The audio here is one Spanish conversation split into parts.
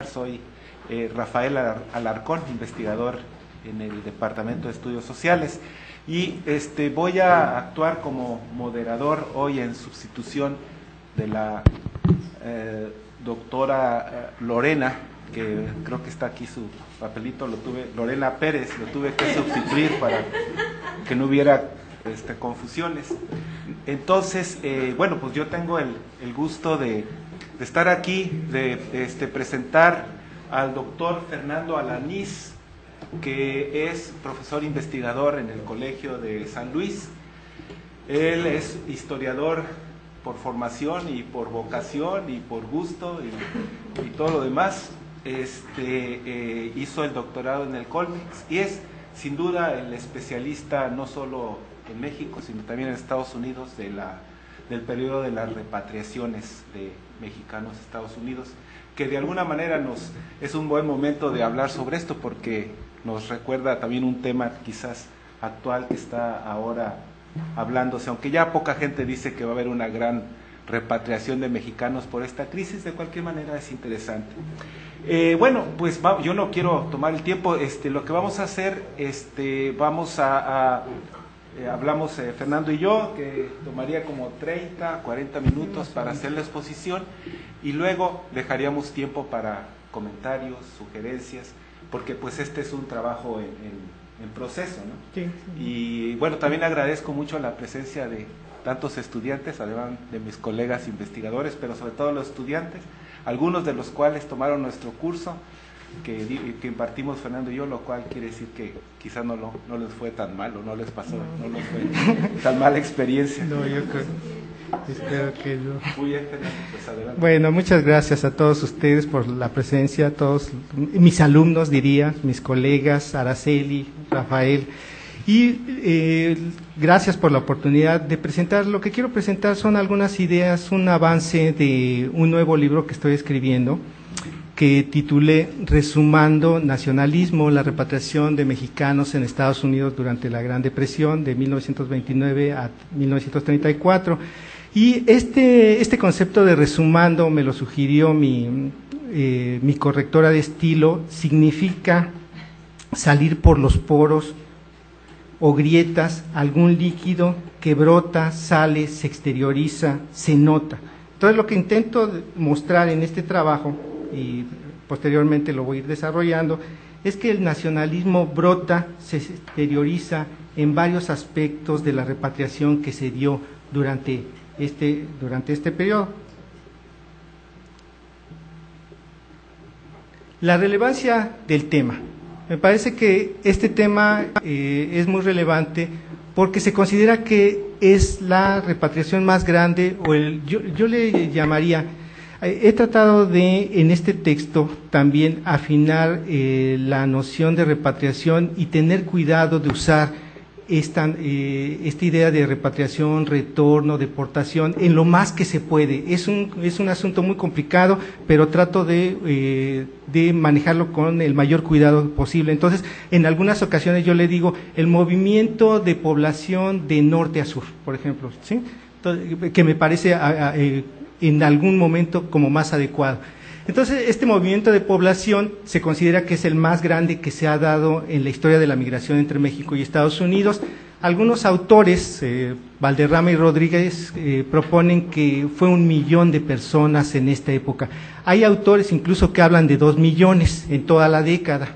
Soy Rafael Alarcón, investigador en el Departamento de Estudios Sociales, y voy a actuar como moderador hoy en sustitución de la doctora Lorena, que creo que está aquí su papelito, Lorena Pérez, lo tuve que sustituir para que no hubiera confusiones. Entonces, bueno, pues yo tengo el gusto de estar aquí, de presentar al doctor Fernando Alanís, que es profesor investigador en el Colegio de San Luis. Él es historiador por formación y por vocación y por gusto y todo lo demás. Hizo el doctorado en el Colmex y es sin duda el especialista no solo en México, sino también en Estados Unidos del periodo de las repatriaciones de mexicanos a Estados Unidos, que de alguna manera es un buen momento de hablar sobre esto porque nos recuerda también un tema quizás actual que está ahora hablándose, aunque ya poca gente dice que va a haber una gran repatriación de mexicanos por esta crisis. De cualquier manera es interesante. Bueno, pues yo no quiero tomar el tiempo. Lo que vamos a hacer, hablamos Fernando y yo, que tomaría como 30, 40 minutos para hacer la exposición, y luego dejaríamos tiempo para comentarios, sugerencias, porque pues es un trabajo en proceso, ¿no? Sí. Y bueno, también agradezco mucho la presencia de tantos estudiantes, además de mis colegas investigadores, pero sobre todo los estudiantes, algunos de los cuales tomaron nuestro curso que impartimos Fernando y yo, lo cual quiere decir que quizás no les fue tan mal, o no les pasó, no les fue tan mala experiencia. No, yo creo, espero que no. Muy bien, Fernando, pues adelante. Bueno, muchas gracias a todos ustedes por la presencia, a todos mis alumnos, diría, mis colegas, Araceli, Rafael, y gracias por la oportunidad de presentar. Lo que quiero presentar son algunas ideas, un avance de un nuevo libro que estoy escribiendo, que titulé Resumando Nacionalismo, la repatriación de mexicanos en Estados Unidos durante la Gran Depresión de 1929 a 1934. Y este concepto de resumando me lo sugirió mi correctora de estilo. Significa salir por los poros o grietas algún líquido que brota, sale, se exterioriza, se nota. Entonces lo que intento mostrar en este trabajo, y posteriormente lo voy a ir desarrollando, es que el nacionalismo brota, se exterioriza en varios aspectos de la repatriación que se dio durante este periodo. La relevancia del tema. Me parece que este tema es muy relevante porque se considera que es la repatriación más grande, o yo le llamaría. He tratado de, en este texto, también afinar la noción de repatriación y tener cuidado de usar esta idea de repatriación, retorno, deportación, en lo más que se puede. Es un asunto muy complicado, pero trato de manejarlo con el mayor cuidado posible. Entonces, en algunas ocasiones yo le digo el movimiento de población de norte a sur, por ejemplo, ¿sí? Entonces, que me parece en algún momento como más adecuado. Entonces, este movimiento de población se considera que es el más grande que se ha dado en la historia de la migración entre México y Estados Unidos. Algunos autores, Valderrama y Rodríguez, proponen que fue 1 millón de personas en esta época. Hay autores incluso que hablan de 2 millones en toda la década.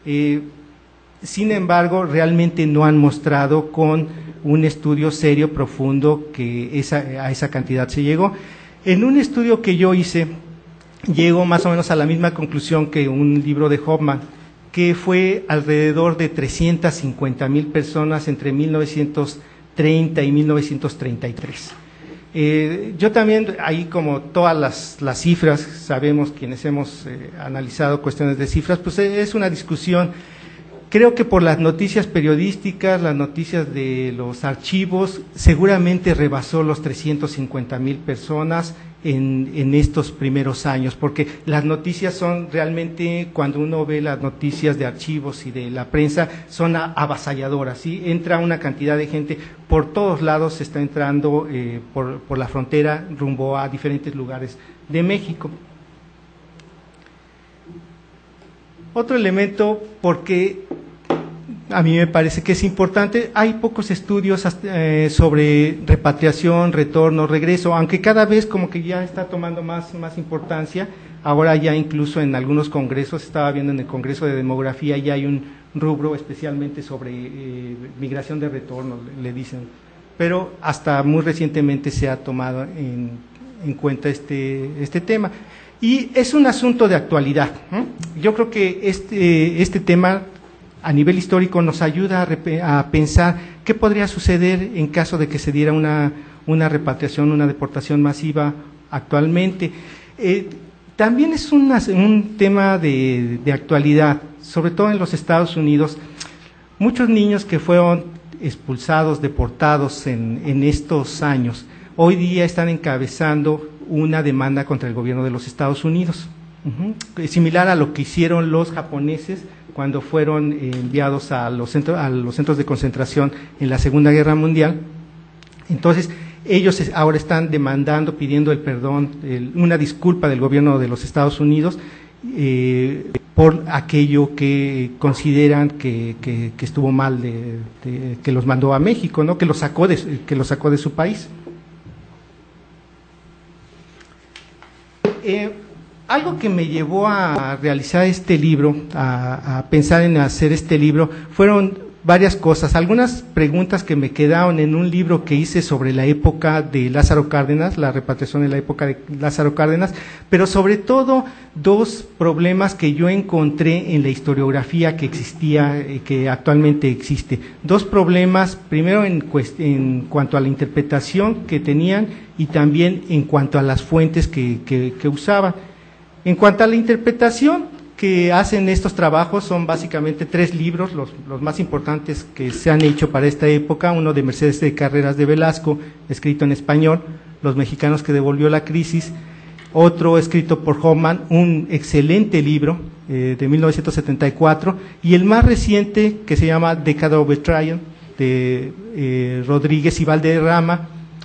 Sin embargo, realmente no han mostrado con un estudio serio, profundo, que a esa cantidad se llegó. En un estudio que yo hice, llego más o menos a la misma conclusión que un libro de Hoffman, que fue alrededor de 350,000 personas entre 1930 y 1933. Yo también, ahí como todas las cifras, sabemos quienes hemos analizado cuestiones de cifras, pues es una discusión. Creo que por las noticias periodísticas, las noticias de los archivos, seguramente rebasó los 350,000 personas en estos primeros años, porque las noticias son realmente, cuando uno ve las noticias de archivos y de la prensa, son avasalladoras, ¿sí? Entra una cantidad de gente, por todos lados se está entrando por la frontera rumbo a diferentes lugares de México. Otro elemento, porque a mí me parece que es importante, hay pocos estudios sobre repatriación, retorno, regreso, aunque cada vez como que ya está tomando más importancia. Ahora ya incluso en algunos congresos, estaba viendo en el Congreso de Demografía, ya hay un rubro especialmente sobre migración de retorno, le dicen, pero hasta muy recientemente se ha tomado en cuenta este tema. Y es un asunto de actualidad, ¿no? Yo creo que este tema a nivel histórico nos ayuda a pensar qué podría suceder en caso de que se diera una repatriación, una deportación masiva actualmente. También es un tema de actualidad, sobre todo en los Estados Unidos. Muchos niños que fueron expulsados, deportados en estos años, hoy día están encabezando una demanda contra el gobierno de los Estados Unidos, similar a lo que hicieron los japoneses cuando fueron enviados a los centros de concentración en la Segunda Guerra Mundial. Entonces, ellos ahora están demandando, pidiendo el perdón, una disculpa del gobierno de los Estados Unidos por aquello que consideran que estuvo mal, que los mandó a México, ¿no? que los sacó de su país. Algo que me llevó a realizar este libro, a pensar en hacer este libro, fueron varias cosas. Algunas preguntas que me quedaron en un libro que hice sobre la época de Lázaro Cárdenas, la repatriación en la época de Lázaro Cárdenas, pero sobre todo dos problemas que yo encontré en la historiografía que existía, que actualmente existe. Dos problemas, primero en cuanto a la interpretación que tenían y también en cuanto a las fuentes que usaban. En cuanto a la interpretación que hacen estos trabajos, son básicamente 3 libros, los más importantes que se han hecho para esta época: uno de Mercedes de Carreras de Velasco, escrito en español, Los mexicanos que devolvió la crisis; otro escrito por Hoffman, un excelente libro de 1974, y el más reciente, que se llama Decade of Betrayal, de Rodríguez y Valderrama.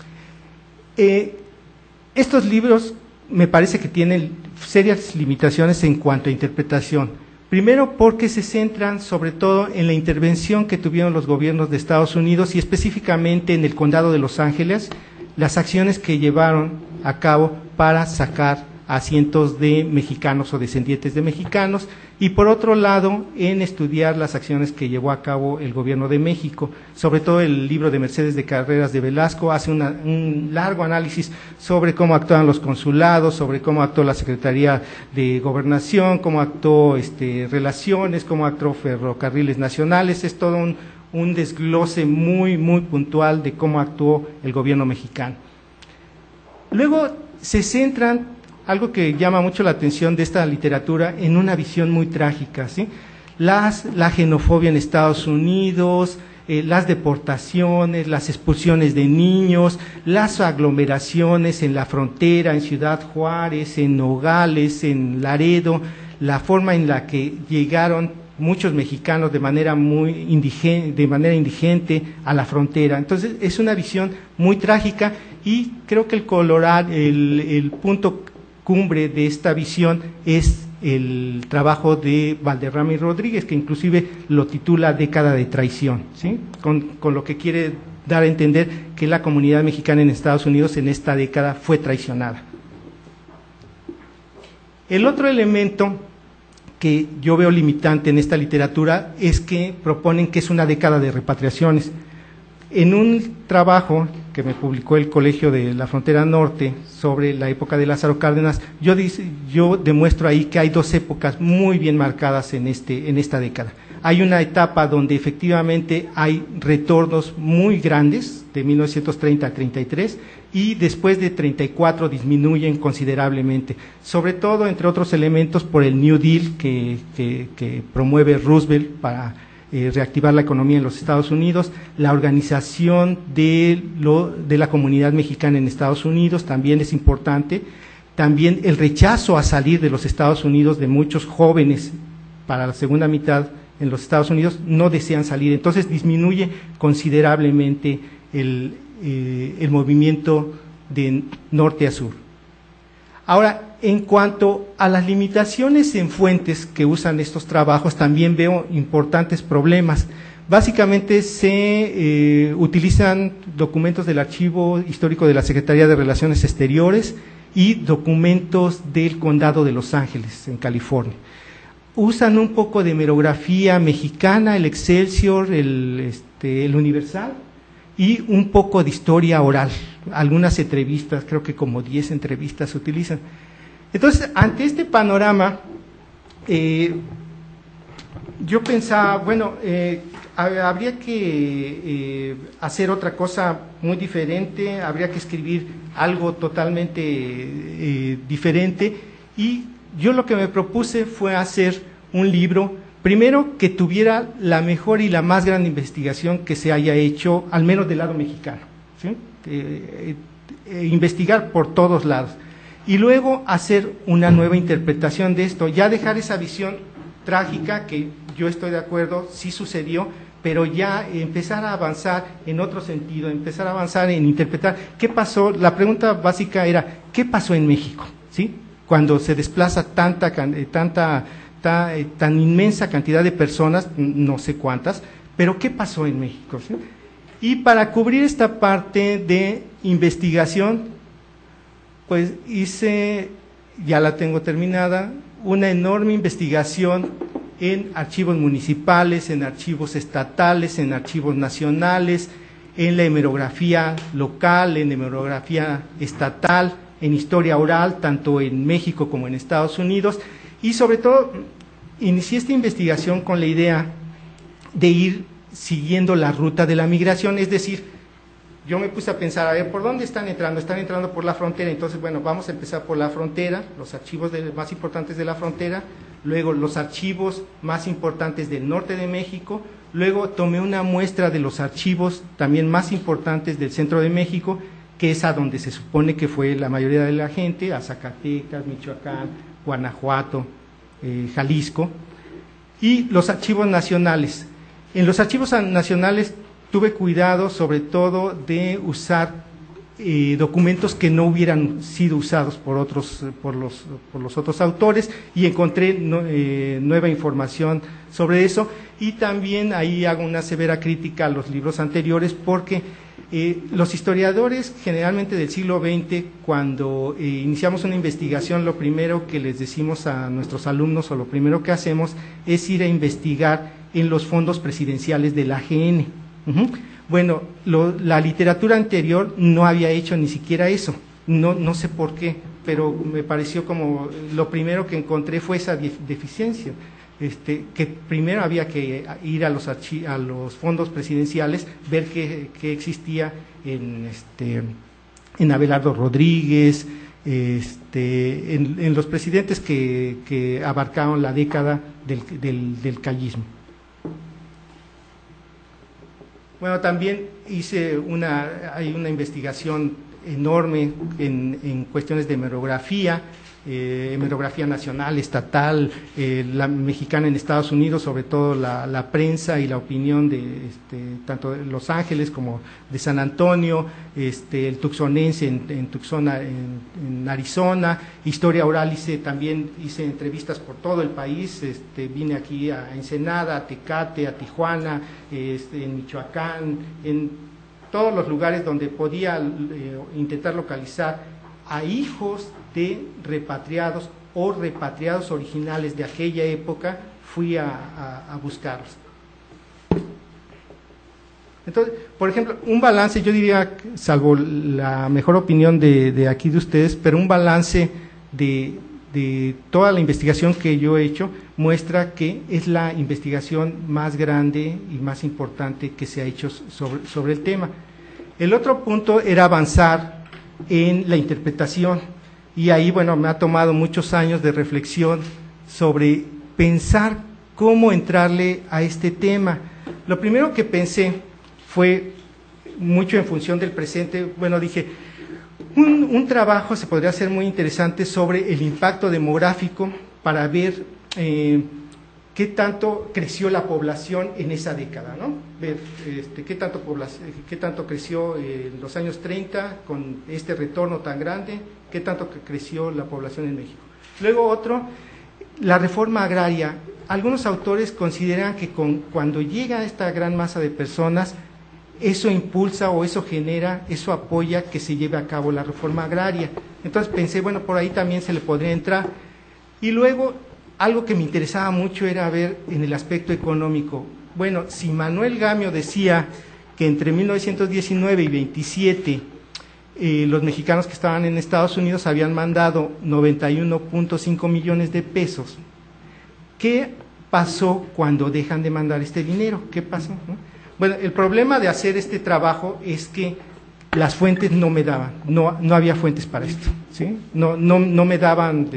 Estos libros me parece que tienen serias limitaciones en cuanto a interpretación. Primero, porque se centran sobre todo en la intervención que tuvieron los gobiernos de Estados Unidos y específicamente en el condado de Los Ángeles, las acciones que llevaron a cabo para sacar a cientos de mexicanos o descendientes de mexicanos, y por otro lado en estudiar las acciones que llevó a cabo el gobierno de México. Sobre todo el libro de Mercedes de Carreras de Velasco hace un largo análisis sobre cómo actuaban los consulados, sobre cómo actuó la Secretaría de Gobernación, cómo actuó Relaciones, cómo actuó Ferrocarriles Nacionales. Es todo un desglose muy puntual de cómo actuó el gobierno mexicano. Luego se centran, algo que llama mucho la atención de esta literatura, en una visión muy trágica, ¿sí? La xenofobia en Estados Unidos, las deportaciones, las expulsiones de niños, las aglomeraciones en la frontera, en Ciudad Juárez, en Nogales, en Laredo, la forma en la que llegaron muchos mexicanos de manera indigente a la frontera. Entonces es una visión muy trágica, y creo que el punto cumbre de esta visión es el trabajo de Valderrama y Rodríguez, que inclusive lo titula Década de Traición, ¿sí? Con lo que quiere dar a entender que la comunidad mexicana en Estados Unidos en esta década fue traicionada. El otro elemento que yo veo limitante en esta literatura es que proponen que es una década de repatriaciones. En un trabajo que me publicó el Colegio de la Frontera Norte sobre la época de Lázaro Cárdenas, yo demuestro ahí que hay dos épocas muy bien marcadas en esta década. Hay una etapa donde efectivamente hay retornos muy grandes, de 1930 a 33, y después de 34 disminuyen considerablemente, sobre todo, entre otros elementos, por el New Deal que promueve Roosevelt para reactivar la economía en los Estados Unidos, la organización de la comunidad mexicana en Estados Unidos también es importante, también el rechazo a salir de los Estados Unidos de muchos jóvenes para la segunda mitad en los Estados Unidos, no desean salir, entonces disminuye considerablemente el movimiento de norte a sur. Ahora, En cuanto a las limitaciones en fuentes que usan estos trabajos, también veo importantes problemas. Básicamente se utilizan documentos del Archivo Histórico de la Secretaría de Relaciones Exteriores y documentos del Condado de Los Ángeles, en California. Usan un poco de hemerografía mexicana, el Excelsior, el Universal, y un poco de historia oral. Algunas entrevistas, creo que como 10 entrevistas se utilizan. Entonces, ante este panorama, yo pensaba, bueno, habría que hacer otra cosa muy diferente, habría que escribir algo totalmente diferente, y yo lo que me propuse fue hacer un libro, primero, que tuviera la mejor y la más grande investigación que se haya hecho, al menos del lado mexicano, ¿sí? Investigar por todos lados, y luego hacer una nueva interpretación de esto, ya dejar esa visión trágica, que yo estoy de acuerdo, sí sucedió, pero ya empezar a avanzar en otro sentido, empezar a avanzar en interpretar qué pasó. La pregunta básica era, ¿qué pasó en México? ¿Sí? Cuando se desplaza tan inmensa cantidad de personas, no sé cuántas, pero ¿qué pasó en México? ¿Sí? Y para cubrir esta parte de investigación, pues hice, ya la tengo terminada, una enorme investigación en archivos municipales, en archivos estatales, en archivos nacionales, en la hemerografía local, en hemerografía estatal, en historia oral, tanto en México como en Estados Unidos, y sobre todo inicié esta investigación con la idea de ir siguiendo la ruta de la migración, es decir, yo me puse a pensar, a ver, ¿por dónde están entrando? Están entrando por la frontera, entonces, bueno, vamos a empezar por la frontera, los archivos más importantes de la frontera, luego los archivos más importantes del norte de México, luego tomé una muestra de los archivos también más importantes del centro de México, que es a donde se supone que fue la mayoría de la gente, a Zacatecas, Michoacán, Guanajuato, Jalisco, y los archivos nacionales. En los archivos nacionales tuve cuidado sobre todo de usar documentos que no hubieran sido usados por los otros autores, y encontré nueva información sobre eso, y también ahí hago una severa crítica a los libros anteriores, porque los historiadores generalmente del siglo XX, cuando iniciamos una investigación, lo primero que les decimos a nuestros alumnos, o lo primero que hacemos, es ir a investigar en los fondos presidenciales del AGN. Bueno, la literatura anterior no había hecho ni siquiera eso, no sé por qué, pero me pareció como lo primero que encontré fue esa deficiencia, que primero había que ir a los fondos presidenciales, ver qué existía en Abelardo Rodríguez, en los presidentes que abarcaron la década del callismo. Bueno, también hay una investigación enorme en cuestiones de hemerografía nacional, estatal, la mexicana en Estados Unidos, sobre todo la prensa y la opinión de tanto de Los Ángeles como de San Antonio, el tucsonense en Tucson, en Arizona, historia oral, hice entrevistas por todo el país, vine aquí a Ensenada, a Tecate, a Tijuana, en Michoacán, en todos los lugares donde podía intentar localizar a hijos de repatriados o repatriados originales de aquella época, fui a buscarlos. Entonces, por ejemplo, un balance, yo diría, salvo la mejor opinión de aquí de ustedes, pero un balance de toda la investigación que yo he hecho, muestra que es la investigación más grande y más importante que se ha hecho sobre el tema. El otro punto era avanzar en la interpretación, y ahí, bueno, me ha tomado muchos años de reflexión sobre pensar cómo entrarle a este tema. Lo primero que pensé fue mucho en función del presente. Bueno, dije, un trabajo se podría hacer muy interesante sobre el impacto demográfico, para ver qué tanto creció la población en esa década, ¿no? Ver qué tanto creció en los años 30 con este retorno tan grande, qué tanto creció la población en México. Luego otro, la reforma agraria. Algunos autores consideran que cuando llega esta gran masa de personas, eso impulsa o eso genera, eso apoya que se lleve a cabo la reforma agraria. Entonces pensé, bueno, por ahí también se le podría entrar. Y luego, algo que me interesaba mucho era ver en el aspecto económico. Bueno, si Manuel Gamio decía que entre 1919 y 27 los mexicanos que estaban en Estados Unidos habían mandado 91.5 millones de pesos, ¿qué pasó cuando dejan de mandar este dinero? ¿Qué pasó? ¿No? Bueno, el problema de hacer este trabajo es que las fuentes no me daban, no había fuentes para esto, ¿sí? No me daban,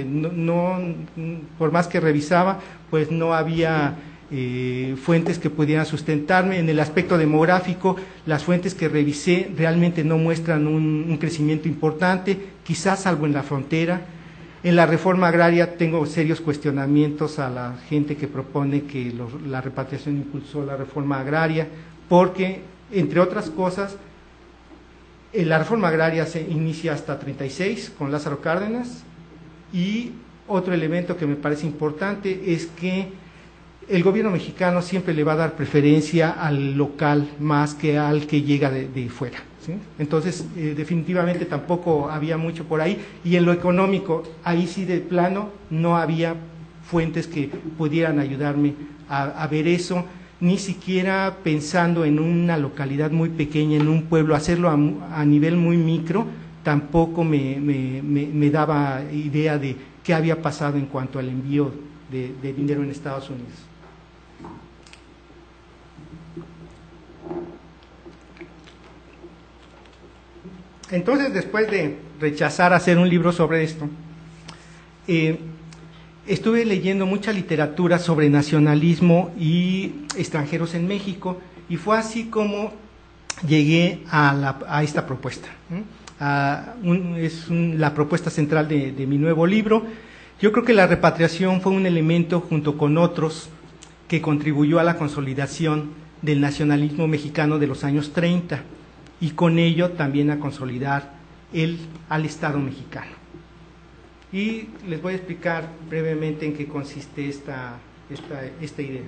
por más que revisaba, pues no había fuentes que pudieran sustentarme. En el aspecto demográfico, las fuentes que revisé realmente no muestran un crecimiento importante, quizás salvo en la frontera. En la reforma agraria tengo serios cuestionamientos a la gente que propone que la repatriación impulsó la reforma agraria, porque, entre otras cosas, la reforma agraria se inicia hasta 36 con Lázaro Cárdenas, y otro elemento que me parece importante es que el gobierno mexicano siempre le va a dar preferencia al local más que al que llega de fuera, ¿sí? Entonces, definitivamente tampoco había mucho por ahí, y en lo económico, ahí sí de plano no había fuentes que pudieran ayudarme a ver eso, ni siquiera pensando en una localidad muy pequeña, en un pueblo, hacerlo a nivel muy micro, tampoco me daba idea de qué había pasado en cuanto al envío de dinero en Estados Unidos. Entonces, después de rechazar hacer un libro sobre esto, estuve leyendo mucha literatura sobre nacionalismo y extranjeros en México, y fue así como llegué a esta propuesta. Es la propuesta central de mi nuevo libro. Yo creo que la repatriación fue un elemento, junto con otros, que contribuyó a la consolidación del nacionalismo mexicano de los años 30, y con ello también a consolidar al Estado mexicano. Y les voy a explicar brevemente en qué consiste esta idea.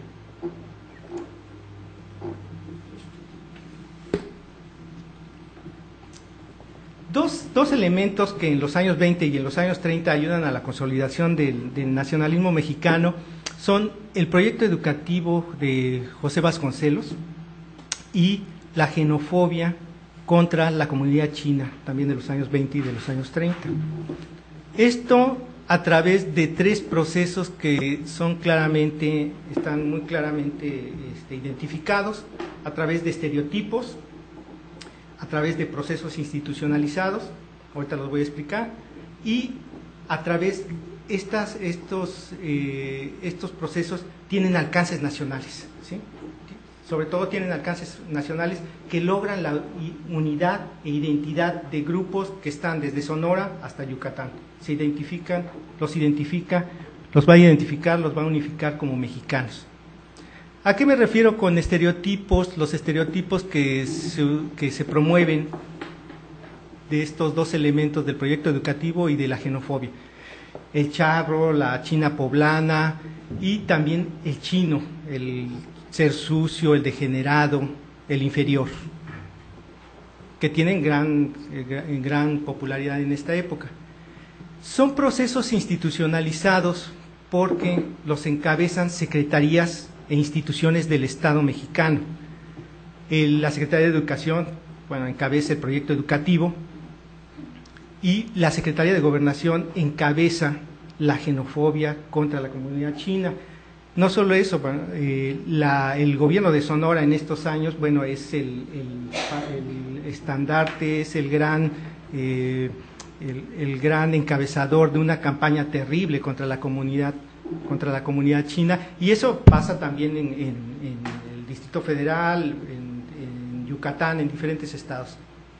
Dos elementos que en los años 20 y en los años 30 ayudan a la consolidación del nacionalismo mexicano son el proyecto educativo de José Vasconcelos y la xenofobia contra la comunidad china, también de los años 20 y de los años 30. Esto a través de tres procesos que están muy claramente identificados, a través de estereotipos, a través de procesos institucionalizados, ahorita los voy a explicar, y a través estos procesos tienen alcances nacionales, ¿sí? Sobre todo tienen alcances nacionales que logran la unidad e identidad de grupos que están desde Sonora hasta Yucatán. Los va a identificar, los va a unificar como mexicanos. ¿A qué me refiero con estereotipos? Los estereotipos que se promueven de estos dos elementos del proyecto educativo y de la xenofobia. El charro, la china poblana y también el chino, el ser sucio, el degenerado, el inferior, que tienen gran popularidad en esta época. Son procesos institucionalizados porque los encabezan secretarías e instituciones del Estado mexicano. La Secretaría de Educación, encabeza el proyecto educativo, y la Secretaría de Gobernación encabeza la xenofobia contra la comunidad china. No solo eso, el gobierno de Sonora en estos años, es el estandarte, es el gran encabezador de una campaña terrible contra la comunidad china, y eso pasa también en el Distrito Federal, en Yucatán, en diferentes estados.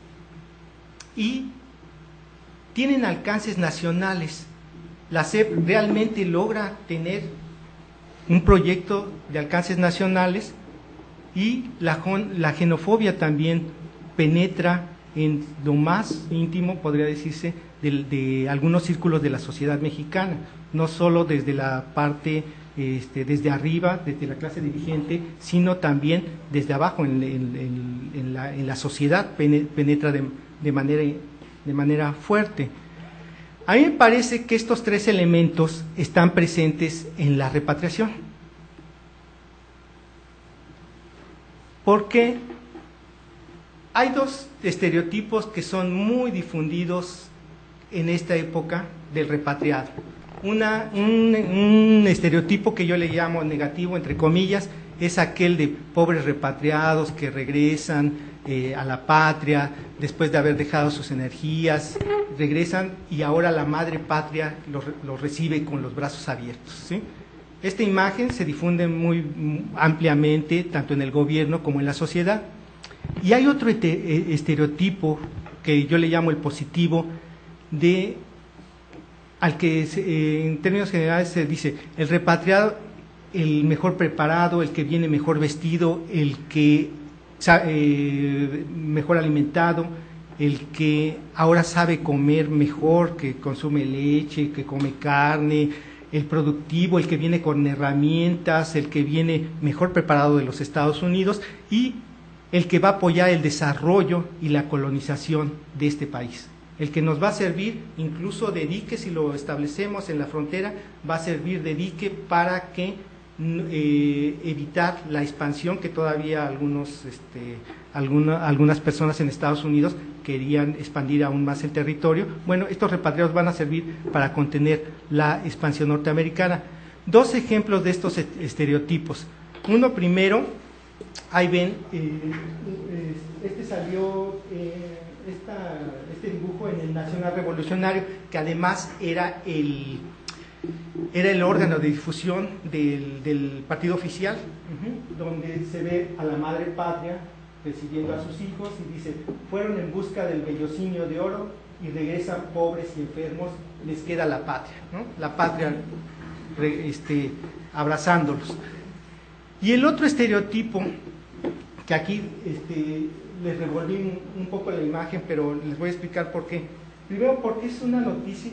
Y tienen alcances nacionales. La SEP realmente logra tener un proyecto de alcances nacionales, y la xenofobia también penetra en lo más íntimo, podría decirse, de algunos círculos de la sociedad mexicana, no solo desde la parte, desde arriba, desde la clase dirigente, sino también desde abajo en la sociedad, penetra de manera fuerte. A mí me parece que estos tres elementos están presentes en la repatriación. Porque hay dos estereotipos que son muy difundidos en esta época del repatriado. Un estereotipo que yo le llamo negativo, entre comillas, es aquel de pobres repatriados que regresan a la patria después de haber dejado sus energías, regresan y ahora la madre patria los recibe con los brazos abiertos, ¿sí? Esta imagen se difunde muy ampliamente, tanto en el gobierno como en la sociedad. Y hay otro estereotipo que yo le llamo el positivo, al que en términos generales se dice el repatriado, el mejor preparado, el que viene mejor vestido, el que mejor alimentado, el que ahora sabe comer mejor, que consume leche, que come carne, el productivo, el que viene con herramientas, el que viene mejor preparado de los Estados Unidos y el que va a apoyar el desarrollo y la colonización de este país. El que nos va a servir incluso de dique, si lo establecemos en la frontera, va a servir de dique para que evitar la expansión que todavía algunas personas en Estados Unidos querían expandir aún más el territorio. Bueno, estos repatriados van a servir para contener la expansión norteamericana. Dos ejemplos de estos estereotipos. Uno primero, ahí ven, salió este dibujo en el Nacional Revolucionario, que además era el órgano de difusión del partido oficial, donde se ve a la madre patria recibiendo a sus hijos y dice: fueron en busca del vellocinio de oro y regresan pobres y enfermos, les queda la patria, ¿no? La patria abrazándolos. Y el otro estereotipo, que aquí les revolví un poco la imagen, pero les voy a explicar por qué. Primero, porque es una noticia,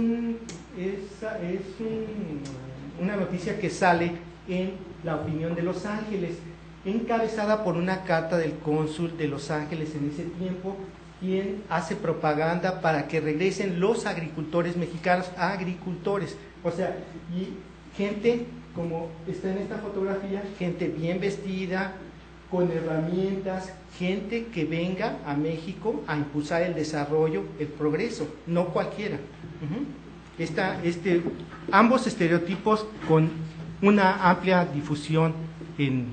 una noticia que sale en La Opinión de Los Ángeles, encabezada por una carta del cónsul de Los Ángeles en ese tiempo, quien hace propaganda para que regresen los agricultores mexicanos, agricultores, o sea, y gente como está en esta fotografía, gente bien vestida, con herramientas, gente que venga a México a impulsar el desarrollo, el progreso, no cualquiera. Ambos estereotipos con una amplia difusión en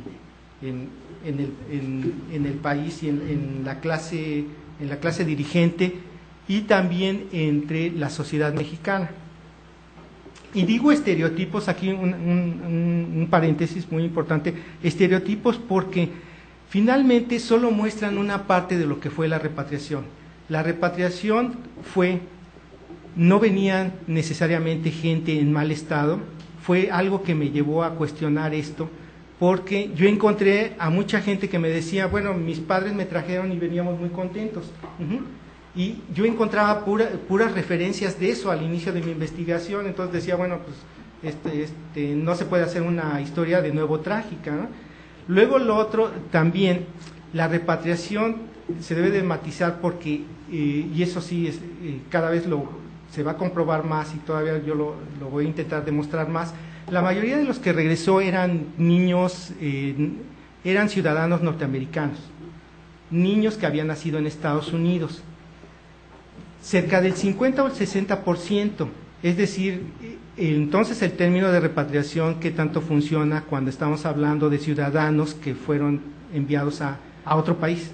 el país y en la clase dirigente y también entre la sociedad mexicana. Y digo estereotipos, aquí un paréntesis muy importante, estereotipos porque finalmente solo muestran una parte de lo que fue la repatriación. La repatriación no venían necesariamente gente en mal estado, fue algo que me llevó a cuestionar esto, porque yo encontré a mucha gente que me decía: bueno, mis padres me trajeron y veníamos muy contentos. Y yo encontraba puras referencias de eso al inicio de mi investigación, entonces decía: bueno, pues no se puede hacer una historia de nuevo trágica, ¿no? Luego lo otro, también, la repatriación se debe de matizar porque, y eso sí, cada vez se va a comprobar más y todavía yo lo voy a intentar demostrar más. La mayoría de los que regresó eran niños, eran ciudadanos norteamericanos, niños que habían nacido en Estados Unidos. Cerca del 50 o el 60%, es decir, entonces el término de repatriación que tanto funciona cuando estamos hablando de ciudadanos que fueron enviados a otro país.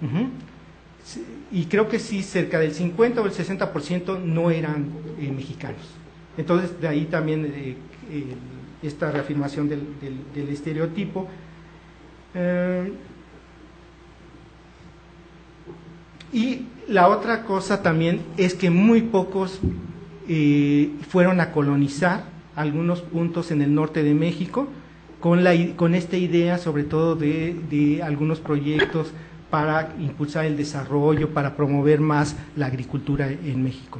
Y creo que sí, cerca del 50 o el 60% no eran mexicanos. Entonces, de ahí también esta reafirmación del estereotipo. Y la otra cosa también es que muy pocos fueron a colonizar algunos puntos en el norte de México, con esta idea sobre todo de algunos proyectos para impulsar el desarrollo, para promover más la agricultura en México.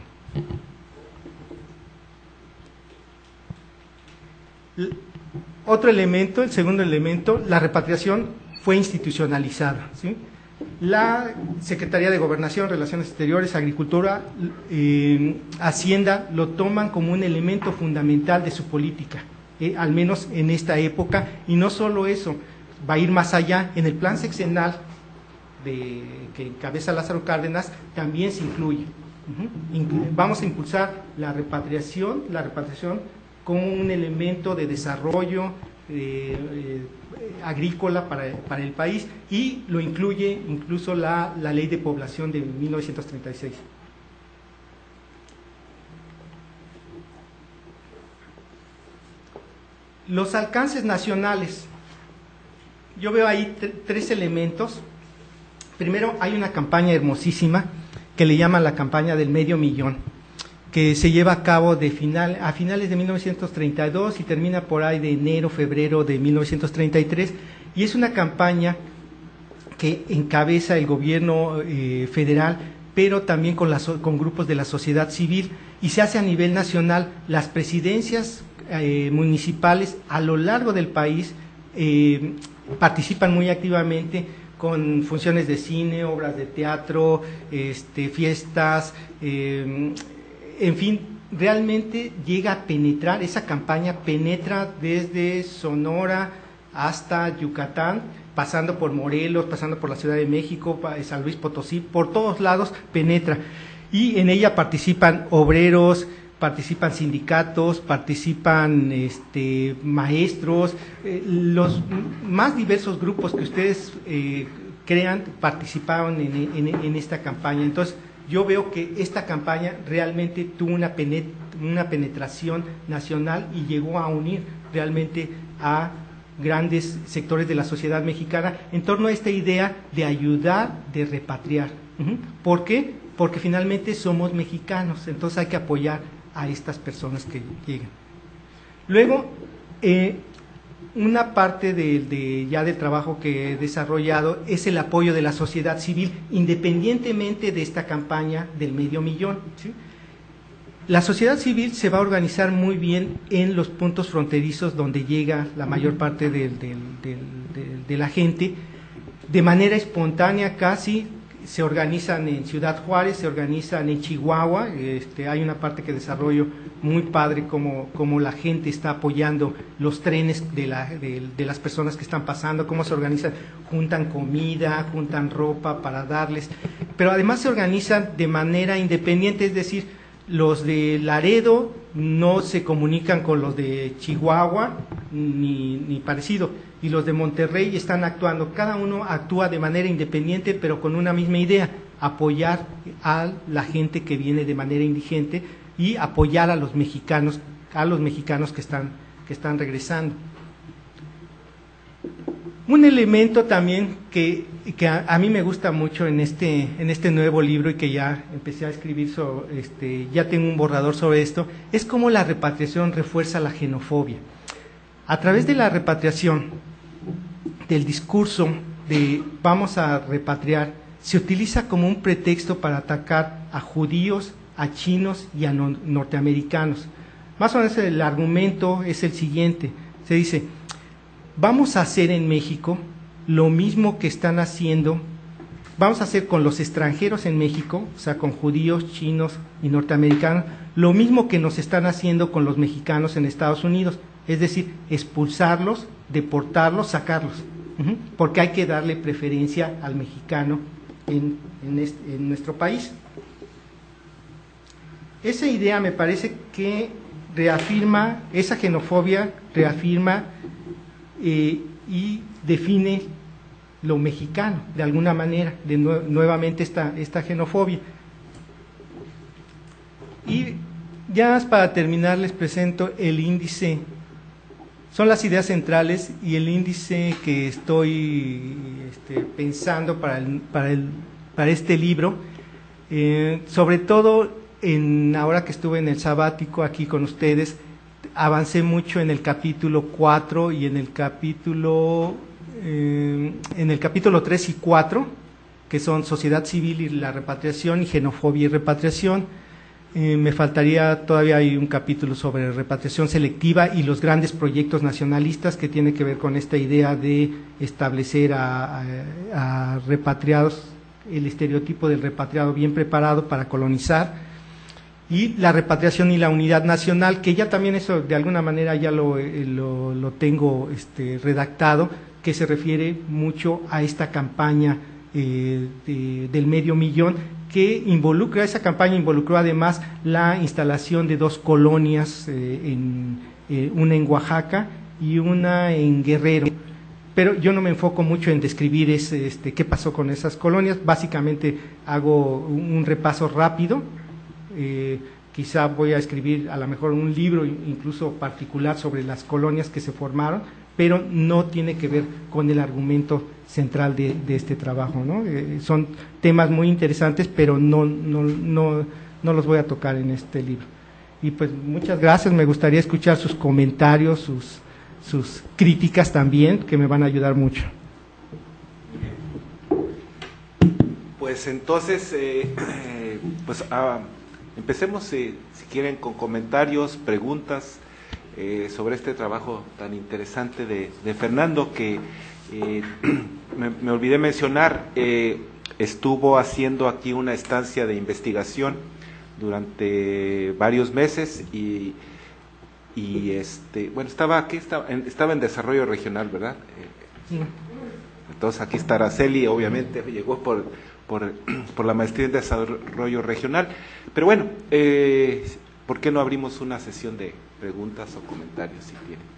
Otro elemento, el segundo elemento, la repatriación fue institucionalizada, ¿sí? La Secretaría de Gobernación, Relaciones Exteriores, Agricultura, Hacienda lo toman como un elemento fundamental de su política, al menos en esta época, y no solo eso, va a ir más allá. En el plan sexenal que encabeza Lázaro Cárdenas también se incluye. Vamos a impulsar la repatriación como un elemento de desarrollo agrícola para el país, y lo incluye incluso la Ley de Población de 1936. Los alcances nacionales. Yo veo ahí tres elementos. Primero, hay una campaña hermosísima que le llaman la campaña del medio millón, que se lleva a cabo a finales de 1932 y termina por ahí de enero, febrero de 1933, y es una campaña que encabeza el gobierno federal, pero también con grupos de la sociedad civil, y se hace a nivel nacional. Las presidencias municipales a lo largo del país participan muy activamente con funciones de cine, obras de teatro, fiestas, en fin, realmente llega a penetrar, esa campaña penetra desde Sonora hasta Yucatán, pasando por Morelos, pasando por la Ciudad de México, San Luis Potosí, por todos lados penetra, y en ella participan obreros, participan sindicatos, participan maestros, los más diversos grupos que ustedes crean participaron en esta campaña. Entonces, yo veo que esta campaña realmente tuvo una penetración nacional y llegó a unir realmente a grandes sectores de la sociedad mexicana en torno a esta idea de ayudar, de repatriar. ¿Por qué? Porque finalmente somos mexicanos, entonces hay que apoyar a estas personas que llegan. Luego, una parte ya del trabajo que he desarrollado es el apoyo de la sociedad civil, independientemente de esta campaña del medio millón, ¿sí? La sociedad civil se va a organizar muy bien en los puntos fronterizos donde llega la mayor parte de la gente, de manera espontánea casi. Se organizan en Ciudad Juárez, se organizan en Chihuahua. Hay una parte que desarrollo muy padre, como la gente está apoyando los trenes de las personas que están pasando, cómo se organizan, juntan comida, juntan ropa para darles, pero además se organizan de manera independiente, es decir, los de Laredo no se comunican con los de Chihuahua ni parecido, y los de Monterrey están actuando, cada uno actúa de manera independiente pero con una misma idea: apoyar a la gente que viene de manera indigente y apoyar a los mexicanos que están regresando. Un elemento también que a mí me gusta mucho en este nuevo libro, y que ya empecé a escribir ya tengo un borrador sobre esto, es cómo la repatriación refuerza la xenofobia. A través de la repatriación, del discurso de vamos a repatriar, se utiliza como un pretexto para atacar a judíos, a chinos y a norteamericanos. Más o menos el argumento es el siguiente: se dice, vamos a hacer en México lo mismo que están haciendo, vamos a hacer con los extranjeros en México, o sea, con judíos, chinos y norteamericanos, lo mismo que nos están haciendo con los mexicanos en Estados Unidos, es decir, expulsarlos, deportarlos, sacarlos, porque hay que darle preferencia al mexicano en nuestro país. Esa idea me parece que reafirma, esa xenofobia reafirma y define lo mexicano, de alguna manera, nuevamente esta xenofobia. Y ya para terminar les presento el índice, son las ideas centrales y el índice que estoy pensando para este libro, sobre todo ahora que estuve en el sabático aquí con ustedes, avancé mucho en el capítulo 4 y en el capítulo 3 y 4, que son sociedad civil y la repatriación, y xenofobia y repatriación. Me faltaría todavía hay un capítulo sobre repatriación selectiva y los grandes proyectos nacionalistas, que tiene que ver con esta idea de establecer a repatriados, el estereotipo del repatriado bien preparado para colonizar, y la repatriación y la unidad nacional, que ya también eso de alguna manera ya lo tengo redactado, que se refiere mucho a esta campaña del medio millón, que esa campaña involucró además la instalación de 2 colonias, una en Oaxaca y una en Guerrero. Pero yo no me enfoco mucho en describir qué pasó con esas colonias. Básicamente hago un repaso rápido. Quizá voy a escribir a lo mejor un libro incluso particular sobre las colonias que se formaron, pero no tiene que ver con el argumento central de este trabajo, ¿no? Son temas muy interesantes, pero no los voy a tocar en este libro. Y pues muchas gracias, me gustaría escuchar sus comentarios, sus críticas también, que me van a ayudar mucho. Pues entonces, empecemos, si quieren, con comentarios, preguntas sobre este trabajo tan interesante de Fernando, que me olvidé mencionar, estuvo haciendo aquí una estancia de investigación durante varios meses y estaba en desarrollo regional, ¿verdad? Entonces aquí está Araceli, obviamente llegó por la maestría en desarrollo regional, pero bueno, ¿por qué no abrimos una sesión de preguntas o comentarios si tienen?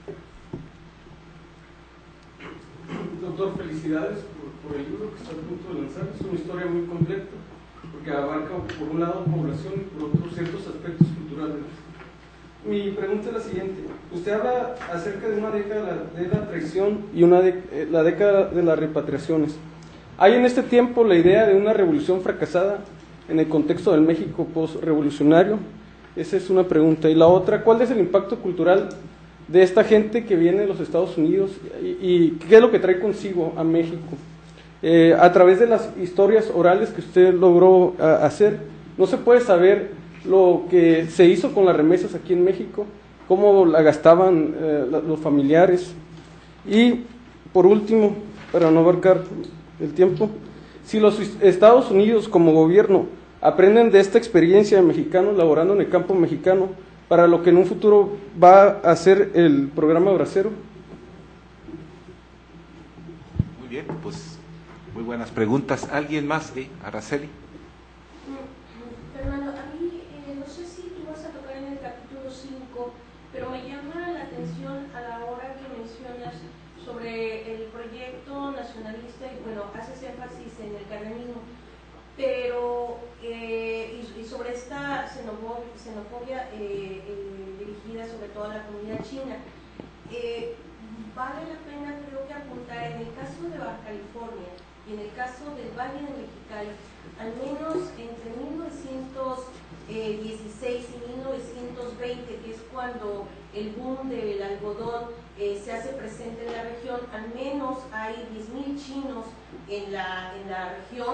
Doctor, felicidades por el libro que está a punto de lanzar. Es una historia muy completa, porque abarca por un lado población y por otro ciertos aspectos culturales. Mi pregunta es la siguiente: usted habla acerca de una década de la traición y la década de las repatriaciones. ¿Hay en este tiempo la idea de una revolución fracasada en el contexto del México post-revolucionario? Esa es una pregunta. Y la otra, ¿cuál es el impacto cultural de esta gente que viene de los Estados Unidos y qué es lo que trae consigo a México? A través de las historias orales que usted logró hacer, ¿no se puede saber lo que se hizo con las remesas aquí en México? ¿Cómo la gastaban los familiares? Y por último, para no abarcar el tiempo, si los Estados Unidos como gobierno aprenden de esta experiencia de mexicanos laborando en el campo mexicano para lo que en un futuro va a ser el programa Bracero. Muy bien, pues muy buenas preguntas. ¿Alguien más? Araceli. Fernando, a mí no sé si tú vas a tocar en el capítulo 5, pero me llama la atención a la hora que mencionas sobre el proyecto nacionalista y bueno, haces énfasis en el cardenismo, pero y sobre esta xenofobia dirigida sobre todo a la comunidad china. Vale la pena, creo que apuntar en el caso de Baja California y en el caso del Valle de Mexicali, al menos entre 1916 y 1920, que es cuando el boom del algodón se hace presente en la región, al menos hay 10,000 chinos en la región.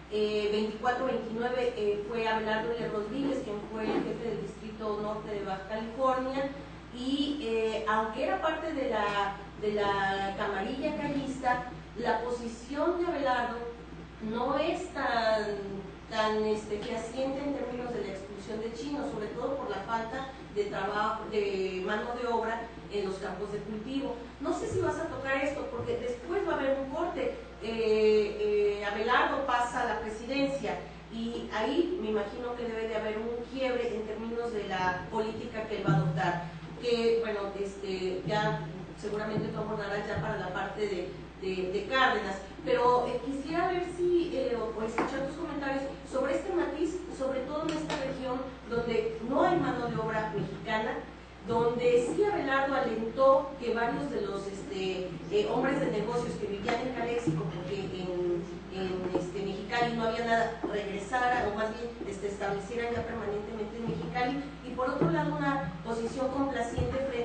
24-29 fue Abelardo L. Rodríguez, quien fue el jefe del Distrito Norte de Baja California, y aunque era parte de la camarilla callista, la posición de Abelardo no es tan fehaciente en términos de la expulsión de chinos, sobre todo por la falta de trabajo, de mano de obra en los campos de cultivo. No sé si vas a tocar esto, porque después va a haber un corte. Abelardo pasa a la presidencia y ahí me imagino que debe de haber un quiebre en términos de la política que él va a adoptar, que bueno, ya seguramente tú abordarás ya para la parte de Cárdenas, pero quisiera ver si, o escuchar tus comentarios sobre este matiz, sobre todo en esta región donde no hay mano de obra mexicana, donde sí Abelardo alentó que varios de los hombres de negocios que vivían en Calexico, porque en Mexicali no había nada, regresaran, o más bien establecieran ya permanentemente en Mexicali, y por otro lado una posición complaciente frente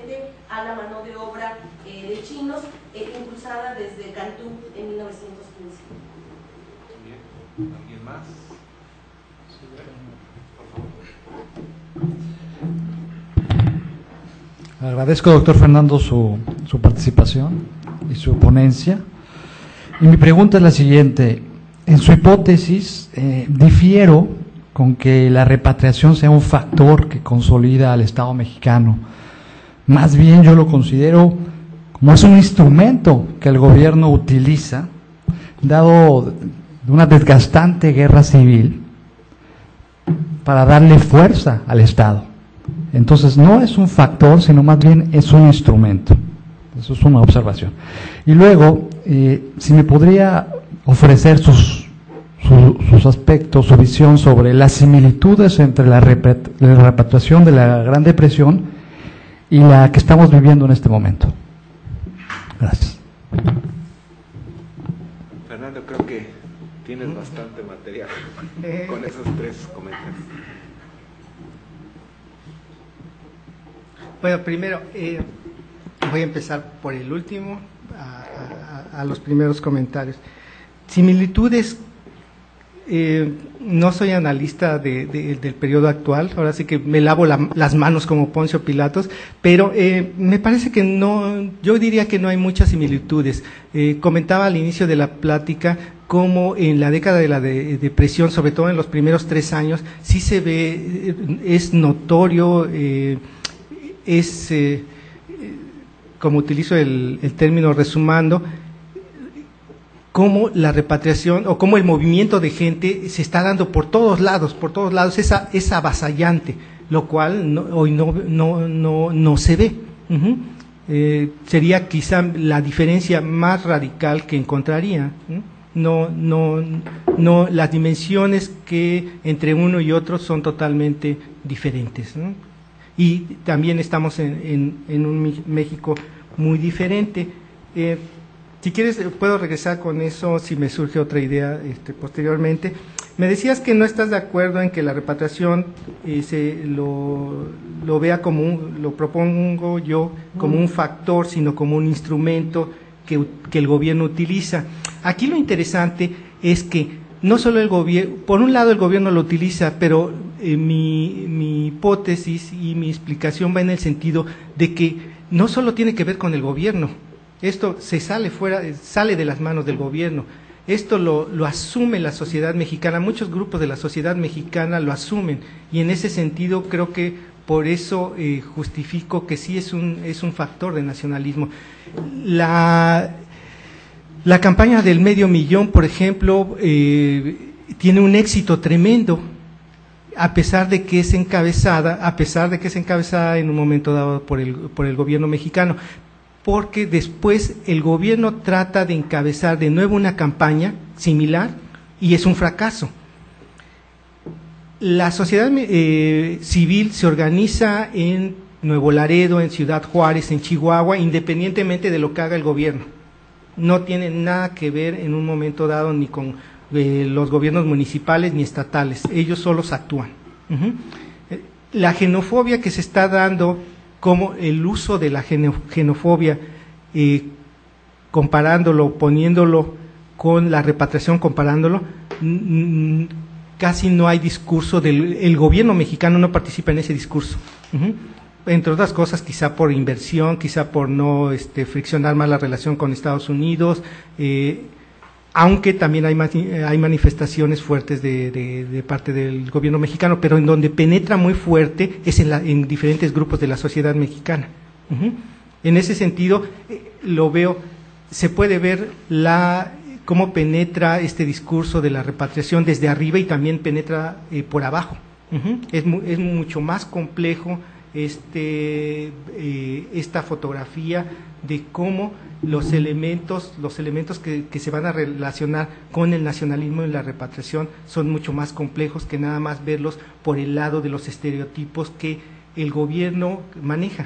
a la mano de obra de chinos, impulsada desde Cantú en 1915. Bien. ¿Alguien más? Agradezco, doctor Fernando, su participación y su ponencia. Y mi pregunta es la siguiente. En su hipótesis, difiero con que la repatriación sea un factor que consolida al Estado mexicano. Más bien yo lo considero como es un instrumento que el gobierno utiliza, dado una desgastante guerra civil, para darle fuerza al Estado. Entonces no es un factor, sino más bien es un instrumento. Eso es una observación. Y luego, si me podría ofrecer sus aspectos, su visión sobre las similitudes entre la repatriación de la Gran Depresión y la que estamos viviendo en este momento. Gracias. Fernando, creo que tienes bastante material con esos 3 comentarios. Bueno, primero, voy a empezar por el último, a los primeros comentarios. Similitudes, no soy analista del periodo actual, ahora sí que me lavo las manos como Poncio Pilatos, pero me parece que no, yo diría que no hay muchas similitudes. Comentaba al inicio de la plática cómo en la década de la depresión, sobre todo en los primeros 3 años, sí se ve, es notorio, como utilizo el término resumando, cómo la repatriación o cómo el movimiento de gente se está dando por todos lados, es avasallante, lo cual hoy no se ve. Sería quizá la diferencia más radical que encontraría. No, las dimensiones que entre uno y otro son totalmente diferentes, ¿no? Y también estamos en un México muy diferente. Si quieres, puedo regresar con eso si me surge otra idea posteriormente. Me decías que no estás de acuerdo en que la repatriación lo vea lo propongo yo, como un factor, sino como un instrumento que el gobierno utiliza. Aquí lo interesante es que no solo el gobierno, por un lado el gobierno lo utiliza, pero mi hipótesis y mi explicación va en el sentido de que no solo tiene que ver con el gobierno, esto sale de las manos del gobierno, esto lo asume la sociedad mexicana, muchos grupos de la sociedad mexicana lo asumen, y en ese sentido creo que por eso justifico que sí es un factor de nacionalismo. La campaña del 500,000, por ejemplo, tiene un éxito tremendo, a pesar de que es encabezada en un momento dado por el gobierno mexicano, porque después el gobierno trata de encabezar de nuevo una campaña similar y es un fracaso. La sociedad civil se organiza en Nuevo Laredo, en Ciudad Juárez, en Chihuahua, independientemente de lo que haga el gobierno. No tiene nada que ver en un momento dado ni con los gobiernos municipales ni estatales, ellos solos actúan. La xenofobia que se está dando, como el uso de la xenofobia, poniéndolo con la repatriación, casi no hay discurso el gobierno mexicano no participa en ese discurso. Entre otras cosas, quizá por inversión, quizá por no friccionar más la relación con Estados Unidos, aunque también hay manifestaciones fuertes de parte del gobierno mexicano, pero en donde penetra muy fuerte es en diferentes grupos de la sociedad mexicana. En ese sentido, lo veo, se puede ver cómo penetra este discurso de la repatriación desde arriba y también penetra por abajo. Es mucho más complejo esta fotografía de cómo los elementos que se van a relacionar con el nacionalismo y la repatriación son mucho más complejos que nada más verlos por el lado de los estereotipos que el gobierno maneja.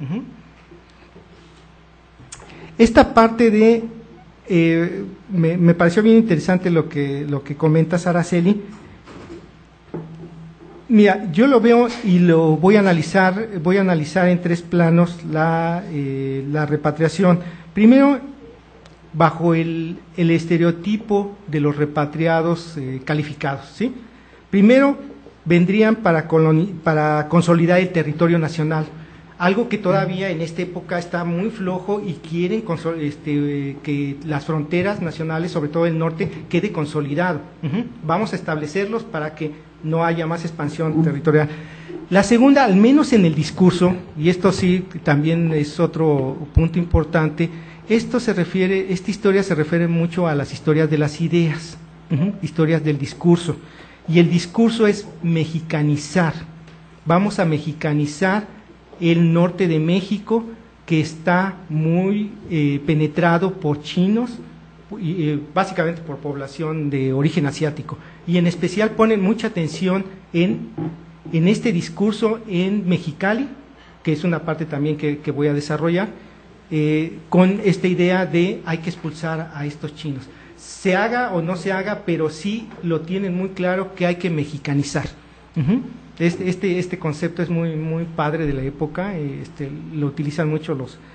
Esta parte me pareció bien interesante lo que comentas, Araceli. Mira, yo lo veo y lo voy a analizar en tres planos la repatriación. Primero, bajo el estereotipo de los repatriados calificados, ¿sí? Primero, vendrían para consolidar el territorio nacional, algo que todavía en esta época está muy flojo y quieren que las fronteras nacionales, sobre todo el norte, quede consolidado. Vamos a establecerlos para que no haya más expansión territorial. La segunda, al menos en el discurso, y esto sí también es otro punto importante, esta historia se refiere mucho a las historias de las ideas, historias del discurso, y el discurso es mexicanizar. Vamos a mexicanizar el norte de México, que está muy penetrado por chinos, básicamente por población de origen asiático, y en especial ponen mucha atención en este discurso en Mexicali, que es una parte también que voy a desarrollar, con esta idea de hay que expulsar a estos chinos. Se haga o no se haga, pero sí lo tienen muy claro que hay que mexicanizar. Este concepto es muy padre de la época, lo utilizan mucho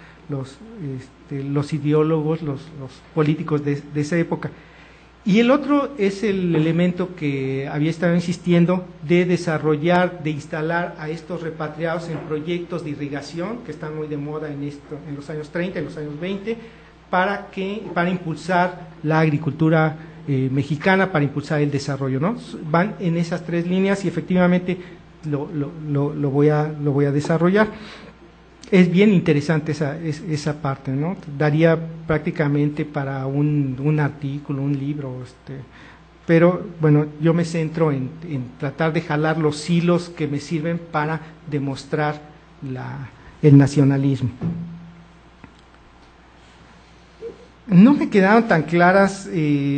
los ideólogos, los políticos de esa época. Y el otro es el elemento que había estado insistiendo de desarrollar, de instalar a estos repatriados en proyectos de irrigación, que están muy de moda en los años 30, en los años 20, para impulsar la agricultura mexicana, para impulsar el desarrollo, ¿no? Van en esas tres líneas y efectivamente lo voy a desarrollar. Es bien interesante esa parte, ¿no? Daría prácticamente para un artículo, un libro, pero bueno, yo me centro en tratar de jalar los hilos que me sirven para demostrar el nacionalismo. No me quedaron tan claras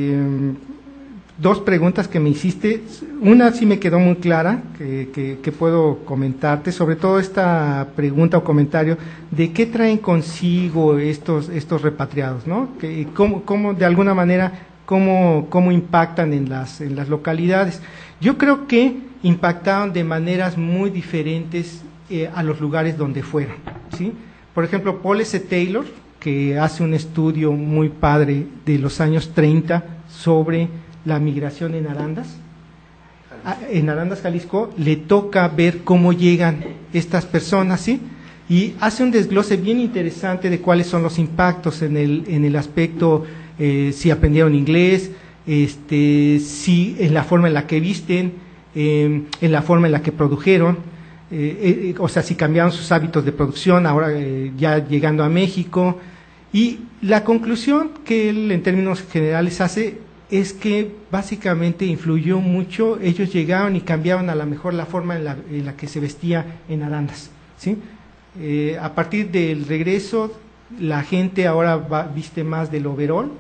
dos preguntas que me hiciste. Una sí me quedó muy clara, que puedo comentarte, sobre todo esta pregunta o comentario de qué traen consigo estos repatriados, ¿no? Cómo de alguna manera, cómo impactan en las localidades. Yo creo que impactaron de maneras muy diferentes a los lugares donde fueron, ¿sí? Por ejemplo, Paul S. Taylor, que hace un estudio muy padre de los años 30 sobre la migración en Arandas, Jalisco, le toca ver cómo llegan estas personas, ¿sí? Y hace un desglose bien interesante de cuáles son los impactos en el aspecto, si aprendieron inglés, si en la forma en la que visten, en la forma en la que produjeron, o sea, si cambiaron sus hábitos de producción, ahora ya llegando a México. Y la conclusión que él en términos generales hace es que básicamente influyó mucho, ellos llegaron y cambiaban a lo mejor la forma en la que se vestía en Arandas, ¿sí? A partir del regreso, la gente ahora viste más del overol.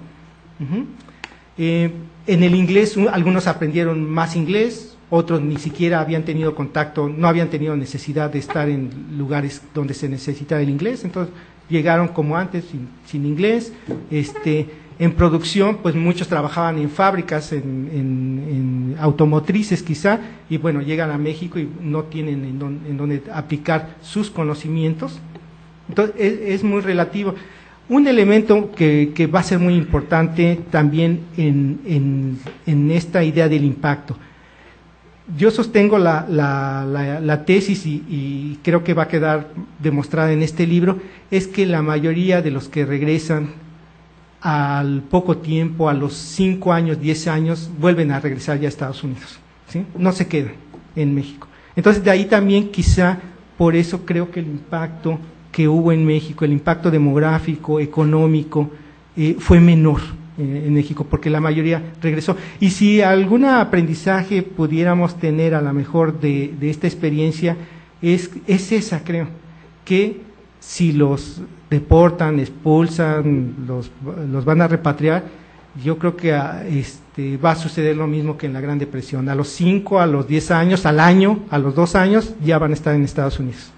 En el inglés, algunos aprendieron más inglés, otros ni siquiera habían tenido contacto, no habían tenido necesidad de estar en lugares donde se necesitaba el inglés, entonces llegaron como antes, sin inglés. En producción, pues muchos trabajaban en fábricas, en automotrices quizá, y bueno, llegan a México y no tienen en dónde aplicar sus conocimientos. Entonces, es muy relativo. Un elemento que va a ser muy importante también en esta idea del impacto. Yo sostengo la tesis y creo que va a quedar demostrada en este libro, es que la mayoría de los que regresan al poco tiempo, a los 5 años, 10 años, vuelven a regresar ya a Estados Unidos, ¿sí? No se quedan en México. Entonces, de ahí también quizá, por eso creo que el impacto que hubo en México, el impacto demográfico, económico, fue menor en México, porque la mayoría regresó. Y si algún aprendizaje pudiéramos tener a lo mejor de esta experiencia, es esa, creo, que si los deportan, expulsan, los van a repatriar, yo creo que va a suceder lo mismo que en la Gran Depresión. A los 5, a los 10 años, al año, a los 2 años, ya van a estar en Estados Unidos.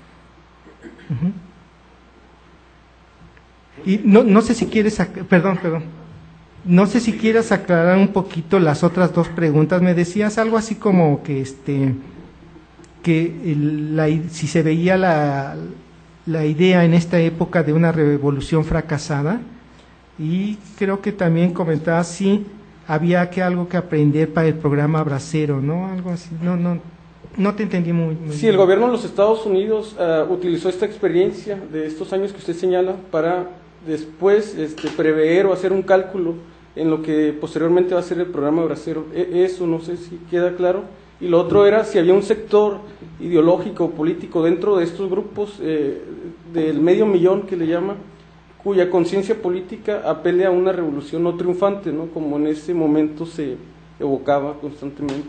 Y no sé si quieres, perdón, no sé si quieras aclarar un poquito las otras dos preguntas. Me decías algo así como que que si se veía la idea en esta época de una revolución fracasada, y creo que también comentaba si había algo que aprender para el programa Bracero, ¿no? Algo así. No te entendí muy Sí, bien. el gobierno de los Estados Unidos utilizó esta experiencia de estos años que usted señala para después prever o hacer un cálculo en lo que posteriormente va a ser el programa Bracero. Eso no sé si queda claro. Y lo otro era si había un sector ideológico o político dentro de estos grupos del medio millón que le llama, cuya conciencia política apele a una revolución no triunfante, ¿no? Como en ese momento se evocaba constantemente.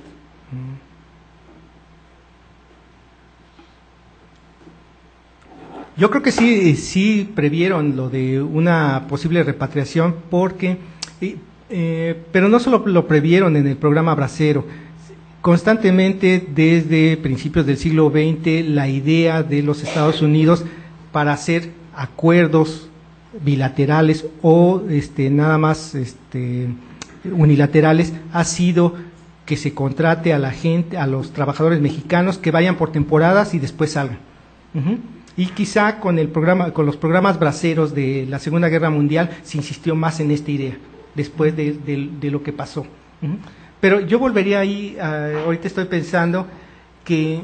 Yo creo que sí previeron lo de una posible repatriación, porque, pero no solo lo previeron en el programa Bracero. Constantemente desde principios del siglo XX la idea de los Estados Unidos para hacer acuerdos bilaterales o nada más unilaterales ha sido que se contrate a la gente, a los trabajadores mexicanos que vayan por temporadas y después salgan. Y quizá con los programas braceros de la Segunda Guerra Mundial se insistió más en esta idea después de lo que pasó. Pero yo volvería ahí, ahorita estoy pensando que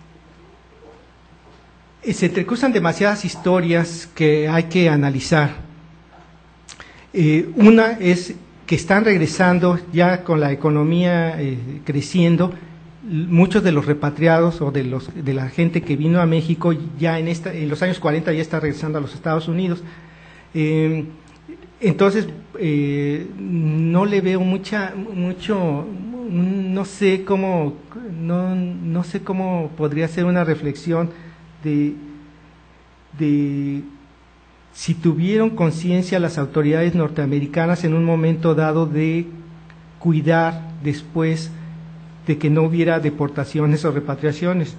se entrecruzan demasiadas historias que hay que analizar. Una es que están regresando ya con la economía creciendo, muchos de los repatriados o de la gente que vino a México ya en los años 40 ya está regresando a los Estados Unidos. Entonces, no le veo no sé cómo podría ser una reflexión de si tuvieron conciencia las autoridades norteamericanas en un momento dado de cuidar después de que no hubiera deportaciones o repatriaciones.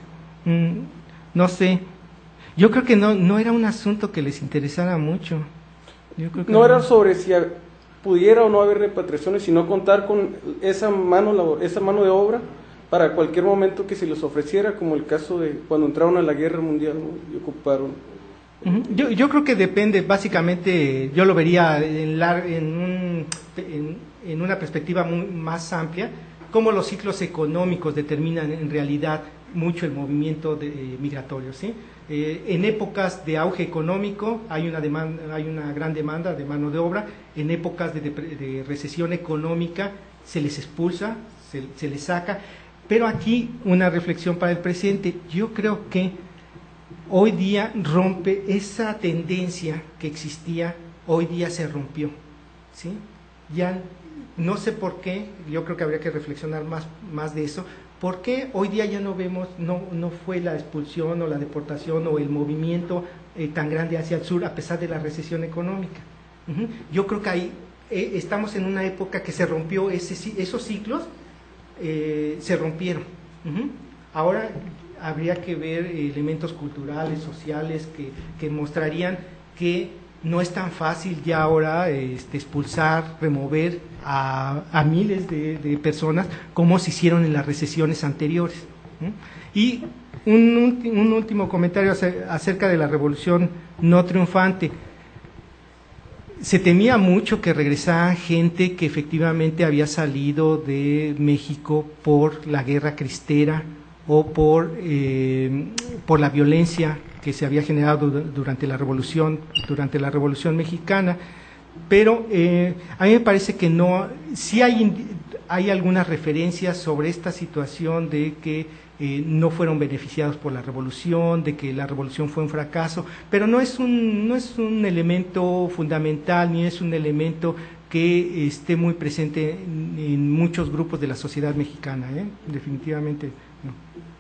No sé, yo creo que no era un asunto que les interesara mucho. Yo creo que no era sobre si pudiera o no haber repatriaciones, sino contar con esa mano de obra para cualquier momento que se les ofreciera, como el caso de cuando entraron a la Guerra Mundial, ¿no? Y ocuparon. Yo creo que depende, básicamente, yo lo vería en una perspectiva más amplia, cómo los ciclos económicos determinan en realidad mucho el movimiento migratorio, ¿sí? En épocas de auge económico hay una gran demanda de mano de obra. En épocas de recesión económica se les expulsa, se les saca. Pero aquí una reflexión para el presente. Yo creo que hoy día rompe esa tendencia que existía, hoy día se rompió, ¿sí? Ya no sé por qué, yo creo que habría que reflexionar más de eso. ¿Por qué hoy día ya no vemos, no fue la expulsión o la deportación o el movimiento tan grande hacia el sur a pesar de la recesión económica? Yo creo que ahí estamos en una época que se rompió, esos ciclos se rompieron. Ahora habría que ver elementos culturales, sociales que mostrarían que no es tan fácil ya ahora expulsar, remover a miles de personas como se hicieron en las recesiones anteriores. Y un último comentario acerca de la revolución no triunfante. Se temía mucho que regresara gente que efectivamente había salido de México por la guerra cristera o por la violencia que se había generado durante la Revolución Mexicana, pero a mí me parece que no, sí hay algunas referencias sobre esta situación de que no fueron beneficiados por la revolución, de que la revolución fue un fracaso, pero no es un elemento fundamental ni es un elemento que esté muy presente en muchos grupos de la sociedad mexicana, definitivamente no.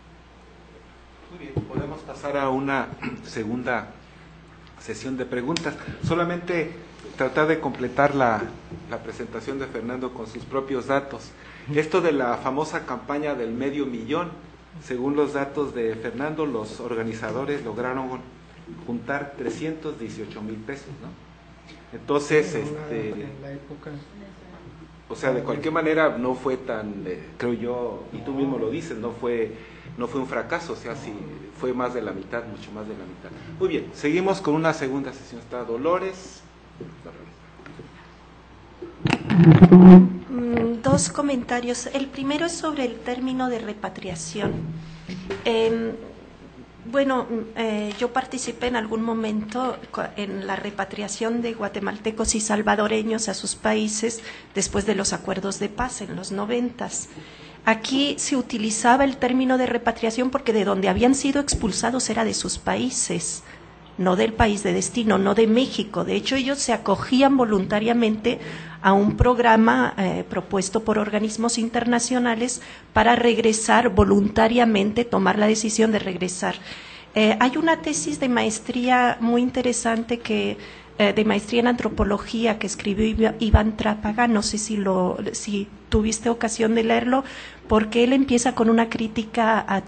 Muy bien, podemos pasar a una segunda sesión de preguntas. Solamente tratar de completar la presentación de Fernando con sus propios datos. Esto de la famosa campaña del $500,000, según los datos de Fernando, los organizadores lograron juntar 318,000 pesos, ¿no? Entonces, o sea, de cualquier manera no fue tan, creo yo, y tú mismo lo dices, no fue no fue un fracaso, o sea, sí, fue más de la mitad, mucho más de la mitad. Muy bien, seguimos con una segunda sesión. Está Dolores. Dos comentarios. El primero es sobre el término de repatriación. Yo participé en algún momento en la repatriación de guatemaltecos y salvadoreños a sus países después de los acuerdos de paz en los 90s. Aquí se utilizaba el término de repatriación porque de donde habían sido expulsados era de sus países, no del país de destino, no de México. De hecho, ellos se acogían voluntariamente a un programa propuesto por organismos internacionales para regresar voluntariamente, tomar la decisión de regresar. Hay una tesis de maestría muy interesante de maestría en antropología que escribió Iván Trápaga, no sé si tuviste ocasión de leerlo, porque él empieza con una crítica a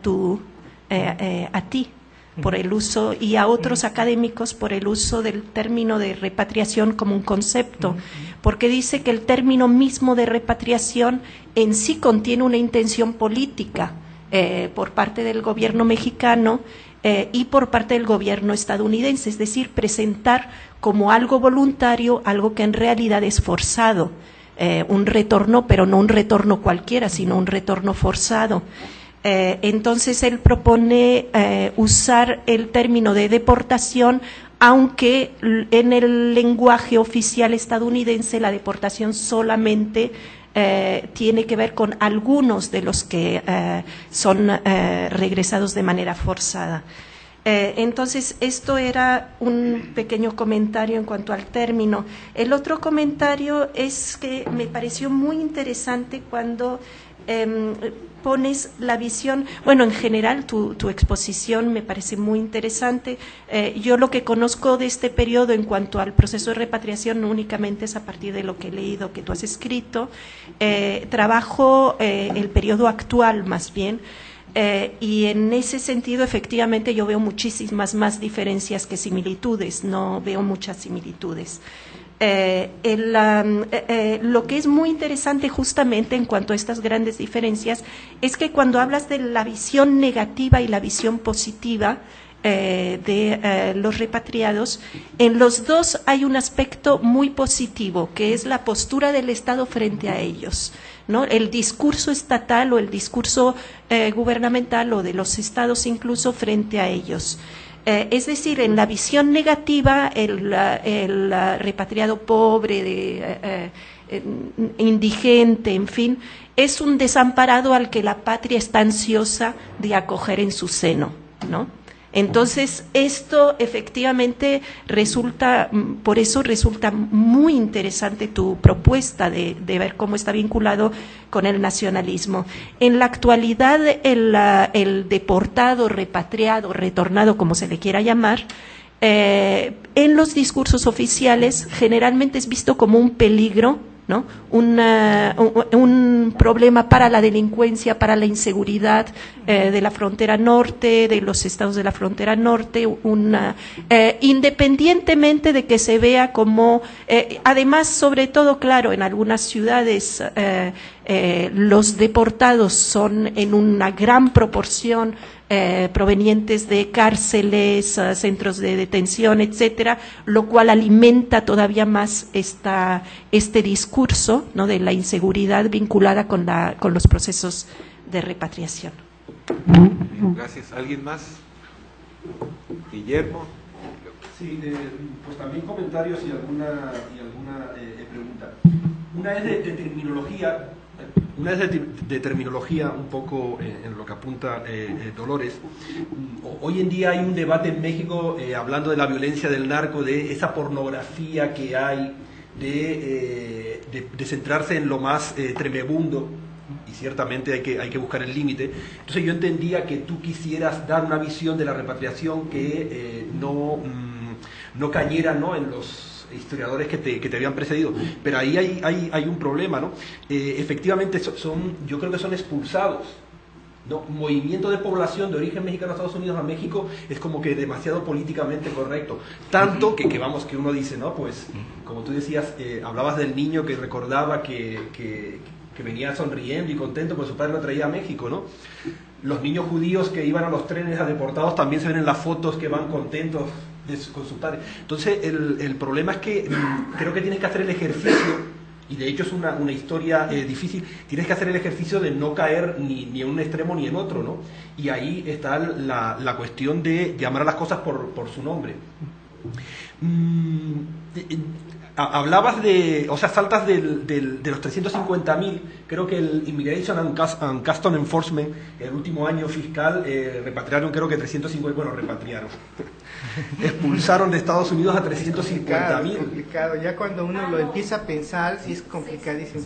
ti por el uso, y a otros académicos por el uso del término de repatriación como un concepto, porque dice que el término mismo de repatriación en sí contiene una intención política por parte del gobierno mexicano y por parte del gobierno estadounidense, es decir, presentar como algo voluntario algo que en realidad es forzado, un retorno, pero no un retorno cualquiera, sino un retorno forzado. Entonces él propone usar el término de deportación, aunque en el lenguaje oficial estadounidense la deportación solamente tiene que ver con algunos de los que son regresados de manera forzada. Entonces, esto era un pequeño comentario en cuanto al término. El otro comentario es que me pareció muy interesante cuando pones la visión, en general tu exposición me parece muy interesante. Yo lo que conozco de este periodo en cuanto al proceso de repatriación no únicamente es a partir de lo que he leído, que tú has escrito. Trabajo el periodo actual más bien, y en ese sentido efectivamente yo veo muchísimas más diferencias que similitudes, no veo muchas similitudes. Lo que es muy interesante justamente en cuanto a estas grandes diferencias es que cuando hablas de la visión negativa y la visión positiva de los repatriados, en los dos hay un aspecto muy positivo, que es la postura del Estado frente a ellos, ¿no? El discurso estatal o el discurso gubernamental o de los estados incluso frente a ellos. Es decir, en la visión negativa, el repatriado pobre, indigente, en fin, es un desamparado al que la patria está ansiosa de acoger en su seno, ¿no? Entonces, esto efectivamente por eso resulta muy interesante tu propuesta de ver cómo está vinculado con el nacionalismo. En la actualidad, el deportado, repatriado, retornado, como se le quiera llamar, en los discursos oficiales generalmente es visto como un peligro, ¿no? Un problema para la delincuencia, para la inseguridad de la frontera norte, de los estados de la frontera norte, independientemente de que se vea como, además, sobre todo, claro, en algunas ciudades los deportados son en una gran proporción provenientes de cárceles, centros de detención, etcétera, lo cual alimenta todavía más este discurso, ¿no?, de la inseguridad vinculada con los procesos de repatriación. Gracias. ¿Alguien más? Guillermo. Sí, pues también comentarios y alguna pregunta. Una es de terminología. Una es de terminología, un poco en lo que apunta Dolores. Hoy en día hay un debate en México hablando de la violencia del narco, de esa pornografía que hay, de centrarse en lo más tremebundo, y ciertamente hay que buscar el límite. Entonces yo entendía que tú quisieras dar una visión de la repatriación que no cayera, ¿no?, en los historiadores que te habían precedido, pero ahí hay un problema, ¿no? Efectivamente yo creo que son expulsados, ¿no? Movimiento de población de origen mexicano a Estados Unidos a México es como que demasiado políticamente correcto, tanto que uno dice, ¿no? Pues como tú decías, hablabas del niño que recordaba que venía sonriendo y contento porque su padre lo traía a México, ¿no? los niños judíos que iban a los trenes a deportados también se ven en las fotos que van contentos con sus padres. Entonces el problema es que creo que tienes que hacer el ejercicio, y de hecho es una historia difícil, tienes que hacer el ejercicio de no caer ni en un extremo ni en otro, ¿no? Y ahí está la cuestión de llamar a las cosas por su nombre. Hablabas saltas de los 350.000, creo que el Immigration and Customs Enforcement, el último año fiscal, repatriaron creo que 350, bueno, repatriaron, expulsaron de Estados Unidos a 350.000. Es complicado, ya cuando uno lo empieza a pensar, sí es complicadísimo.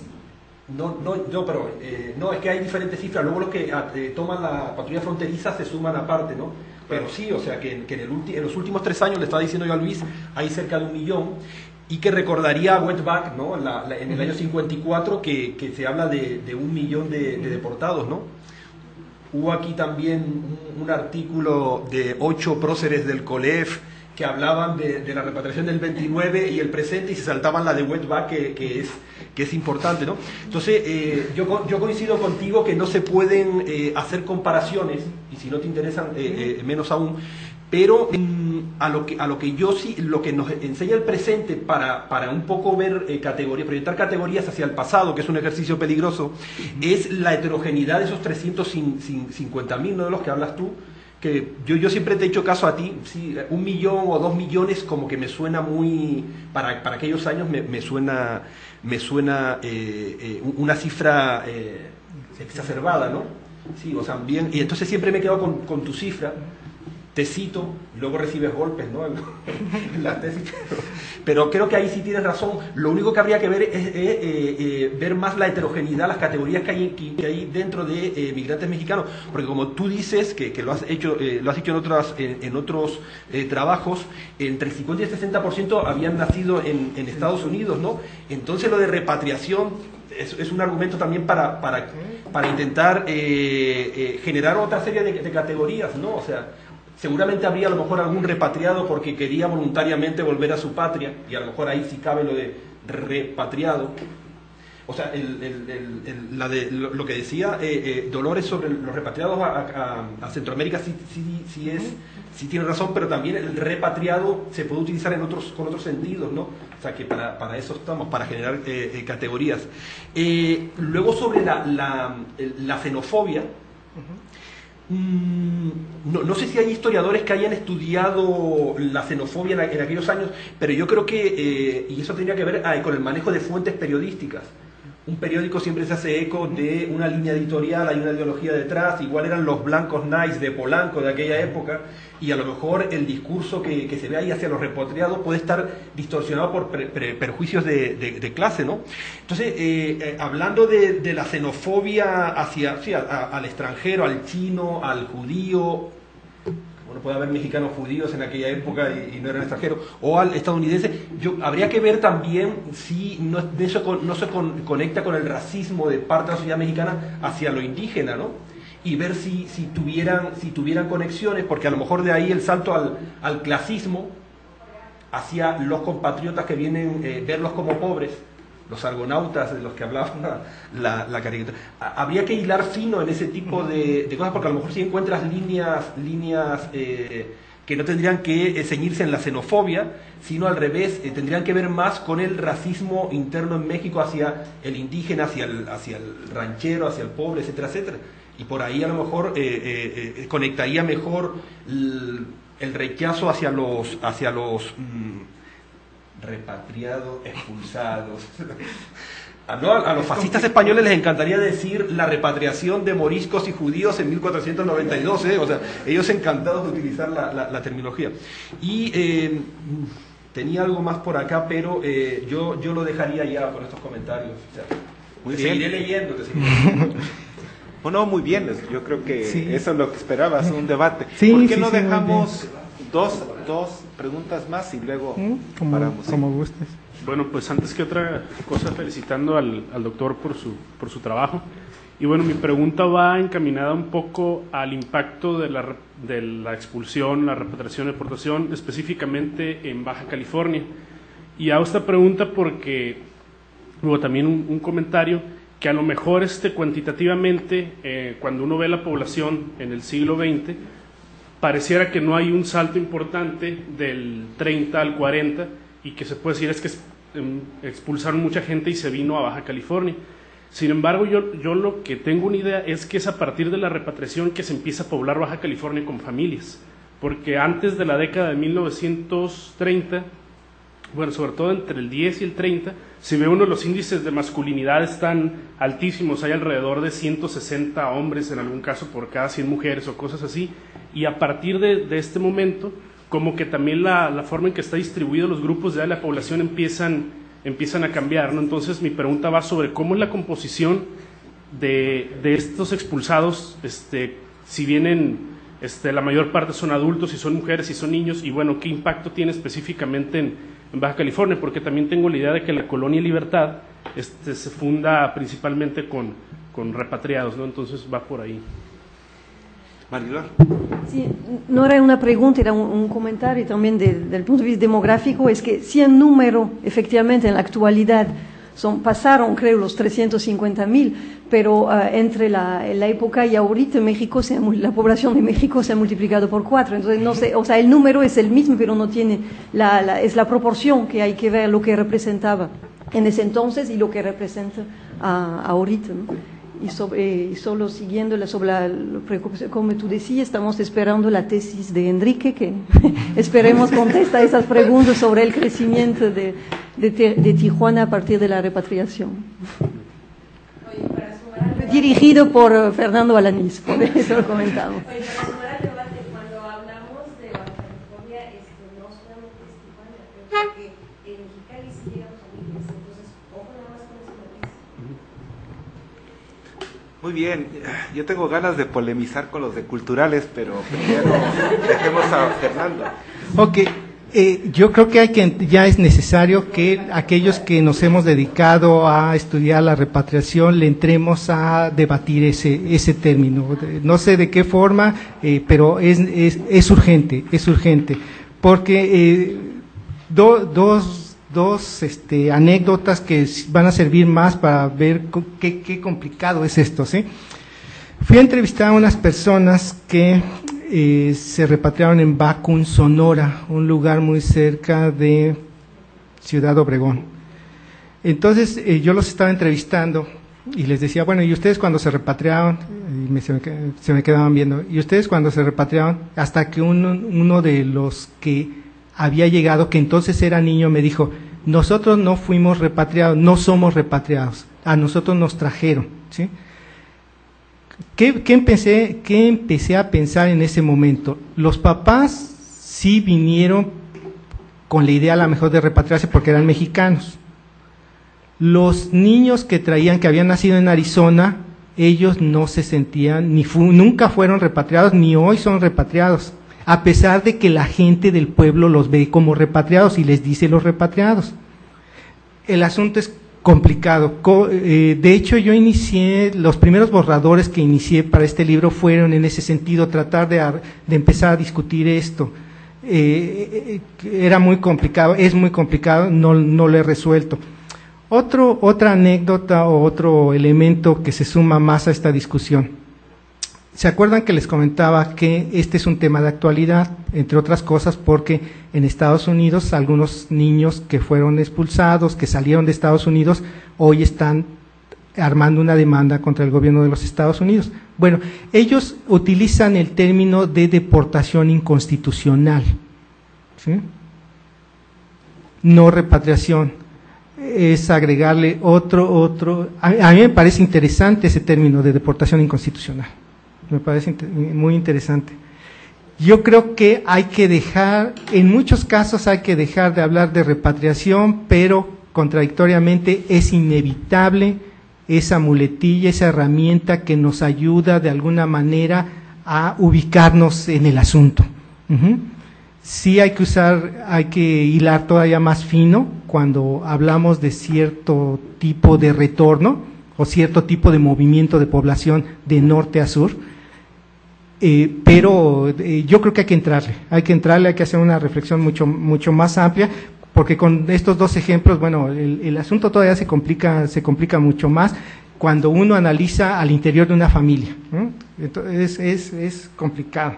No, es que hay diferentes cifras, luego los que toman la patrulla fronteriza se suman aparte, ¿no? Pero sí, o sea, que en los últimos 3 años, le estaba diciendo yo a Luis, hay cerca de 1 millón, y que recordaría a Wetback, ¿no? En el año 54, que se habla de 1 millón de deportados, ¿no? Hubo aquí también un artículo de 8 próceres del COLEF que hablaban de la repatriación del 29 y el presente, y se saltaban la de Wetback, que es importante, ¿no? Entonces, yo coincido contigo que no se pueden hacer comparaciones, y si no te interesan, menos aún, pero a lo que yo sí, lo que nos enseña el presente para un poco ver proyectar categorías hacia el pasado, que es un ejercicio peligroso, es la heterogeneidad de esos 350.000, ¿no?, de los que hablas tú, que yo siempre te he hecho caso a ti. Sí, 1 millón o 2 millones como que me suena muy, para aquellos años me suena una cifra exacerbada, ¿no? Sí, o sea, bien, y entonces siempre me he quedado con tu cifra. Te cito, luego recibes golpes, ¿no? En la tesis. Pero creo que ahí sí tienes razón. Lo único que habría que ver es ver más la heterogeneidad, las categorías que hay dentro de migrantes mexicanos. Porque como tú dices, que lo has hecho en otros trabajos, entre el 50 y el 60% habían nacido en Estados Unidos, ¿no? Entonces lo de repatriación es un argumento también para intentar generar otra serie de categorías, ¿no? O sea, seguramente habría a lo mejor algún repatriado porque quería voluntariamente volver a su patria, y a lo mejor ahí sí cabe lo de repatriado. O sea, lo que decía Dolores sobre los repatriados a Centroamérica sí tiene razón, pero también el repatriado se puede utilizar con otros sentidos, ¿no? O sea, que para eso estamos, para generar categorías. Luego sobre la xenofobia. No sé si hay historiadores que hayan estudiado la xenofobia en aquellos años, pero yo creo que, y eso tendría que ver con el manejo de fuentes periodísticas. Un periódico siempre se hace eco de una línea editorial, hay una ideología detrás, igual eran los blancos nice de Polanco de aquella época, y a lo mejor el discurso que se ve ahí hacia los repatriados puede estar distorsionado por perjuicios de clase, ¿no? Entonces, hablando de la xenofobia al extranjero, al chino, al judío, bueno, puede haber mexicanos judíos en aquella época y no eran extranjeros, o al estadounidense, habría que ver también si eso no se conecta con el racismo de parte de la sociedad mexicana hacia lo indígena, ¿no? Y ver si tuvieran conexiones, porque a lo mejor de ahí el salto al clasismo hacia los compatriotas que vienen verlos como pobres, los argonautas de los que hablaba la caricatura. Habría que hilar fino en ese tipo de cosas, porque a lo mejor si encuentras líneas que no tendrían que ceñirse en la xenofobia, sino al revés, tendrían que ver más con el racismo interno en México hacia el indígena, hacia el ranchero, hacia el pobre, etcétera, etcétera. Y por ahí a lo mejor conectaría mejor el rechazo hacia los repatriados, expulsados. A los fascistas españoles les encantaría decir la repatriación de moriscos y judíos en 1492, o sea, ellos encantados de utilizar la terminología. Y tenía algo más por acá, pero yo lo dejaría ya con estos comentarios. O sea, muy bien. Seguiré leyendo. Bueno, muy bien, yo creo que eso es lo que esperabas, un debate. Sí, ¿Por qué no dejamos dos preguntas más y luego paramos? Como gustes. Bueno, pues antes que otra cosa, felicitando al doctor por su trabajo. Y bueno, mi pregunta va encaminada un poco al impacto de la expulsión, la repatriación, deportación, específicamente en Baja California. Y hago esta pregunta porque hubo también un comentario que a lo mejor cuantitativamente, cuando uno ve la población en el siglo XX, pareciera que no hay un salto importante del 30 al 40 y que se puede decir es que expulsaron mucha gente y se vino a Baja California. Sin embargo, yo lo que tengo una idea es que es a partir de la repatriación que se empieza a poblar Baja California con familias, porque antes de la década de 1930, bueno, sobre todo entre el 10 y el 30, si ve uno los índices de masculinidad están altísimos, hay alrededor de 160 hombres en algún caso por cada 100 mujeres o cosas así, y a partir de este momento, como que también la forma en que está distribuido los grupos de la población empiezan a cambiar, ¿no? Entonces mi pregunta va sobre cómo es la composición de estos expulsados, si vienen, la mayor parte son adultos, si son mujeres, si son niños, y bueno, qué impacto tiene específicamente en Baja California, porque también tengo la idea de que la Colonia Libertad se funda principalmente con repatriados, ¿no? Entonces va por ahí. Marilor. Sí, no era una pregunta, era un comentario también del punto de vista demográfico, es que si en número, efectivamente, en la actualidad, pasaron, creo, los 350,000, pero entre la época y ahorita México la población de México se ha multiplicado por 4, entonces no sé, o sea, el número es el mismo, pero no tiene, es la proporción que hay que ver lo que representaba en ese entonces y lo que representa ahorita, ¿no? Y solo siguiendo sobre la preocupación, como tú decías, estamos esperando la tesis de Enrique, que esperemos contesta esas preguntas sobre el crecimiento de Tijuana a partir de la repatriación. Oye, para sumar al debate, dirigido por Fernando Alanís, por eso lo comentamos. Oye, para sumar al debate, cuando hablamos de Baja California, no solamente es Tijuana, porque en Mexicali sí llegan familias, entonces, ojo nada más con ese matiz. Muy bien, yo tengo ganas de polemizar con los de culturales, pero primero dejemos a Fernando. Ok, yo creo que ya es necesario que aquellos que nos hemos dedicado a estudiar la repatriación le entremos a debatir ese término. No sé de qué forma, pero es urgente, porque dos anécdotas que van a servir más para ver qué complicado es esto, ¿sí? Fui a entrevistar a unas personas que se repatriaron en Bacún, Sonora, un lugar muy cerca de Ciudad Obregón. Entonces yo los estaba entrevistando y les decía, bueno, ¿y ustedes cuando se repatriaron? Y se me quedaban viendo. ¿Y ustedes cuando se repatriaron? Hasta que uno de los que había llegado, que entonces era niño, me dijo, nosotros no fuimos repatriados, no somos repatriados, a nosotros nos trajeron, ¿sí? ¿Qué empecé a pensar en ese momento? Los papás sí vinieron con la idea a lo mejor de repatriarse porque eran mexicanos. Los niños que habían nacido en Arizona, ellos no se sentían, nunca fueron repatriados, ni hoy son repatriados, a pesar de que la gente del pueblo los ve como repatriados y les dice los repatriados. El asunto es complicado. De hecho, yo los primeros borradores que inicié para este libro fueron en ese sentido, tratar de empezar a discutir esto. Era muy complicado, es muy complicado, no lo he resuelto. Otra anécdota o otro elemento que se suma más a esta discusión. ¿Se acuerdan que les comentaba que este es un tema de actualidad, entre otras cosas porque en Estados Unidos algunos niños que fueron expulsados, que salieron de Estados Unidos, hoy están armando una demanda contra el gobierno de los Estados Unidos? Bueno, ellos utilizan el término de deportación inconstitucional, ¿sí? No repatriación, es agregarle otro. A mí me parece interesante ese término de deportación inconstitucional. Me parece muy interesante. Yo creo que en muchos casos hay que dejar de hablar de repatriación, pero contradictoriamente es inevitable esa muletilla, esa herramienta que nos ayuda de alguna manera a ubicarnos en el asunto. Sí hay que hilar todavía más fino cuando hablamos de cierto tipo de retorno o cierto tipo de movimiento de población de norte a sur. Pero yo creo que hay que entrarle, hay que hacer una reflexión mucho más amplia, porque con estos dos ejemplos, bueno, el asunto todavía se complica mucho más. cuando uno analiza al interior de una familia, ¿no? Entonces es complicado.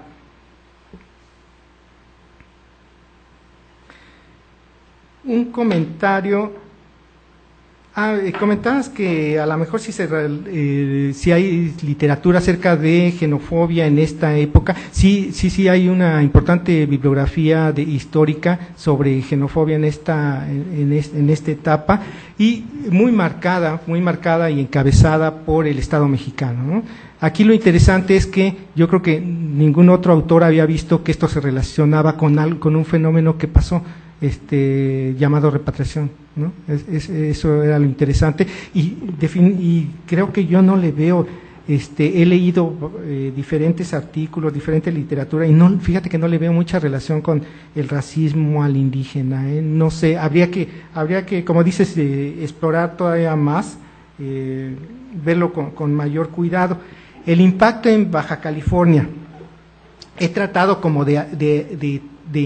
Un comentario. Comentabas que a lo mejor si hay literatura acerca de xenofobia en esta época. Sí hay una importante bibliografía histórica sobre xenofobia en esta etapa, y muy marcada y encabezada por el Estado mexicano, ¿no? Aquí lo interesante es que yo creo que ningún otro autor había visto que esto se relacionaba con un fenómeno que pasó, llamado repatriación, ¿no? Eso era lo interesante, y creo que yo no le veo, he leído diferentes artículos, diferente literatura, y fíjate que no le veo mucha relación con el racismo al indígena, no sé, habría que, como dices, explorar todavía más, verlo con mayor cuidado. El impacto en Baja California, he tratado como de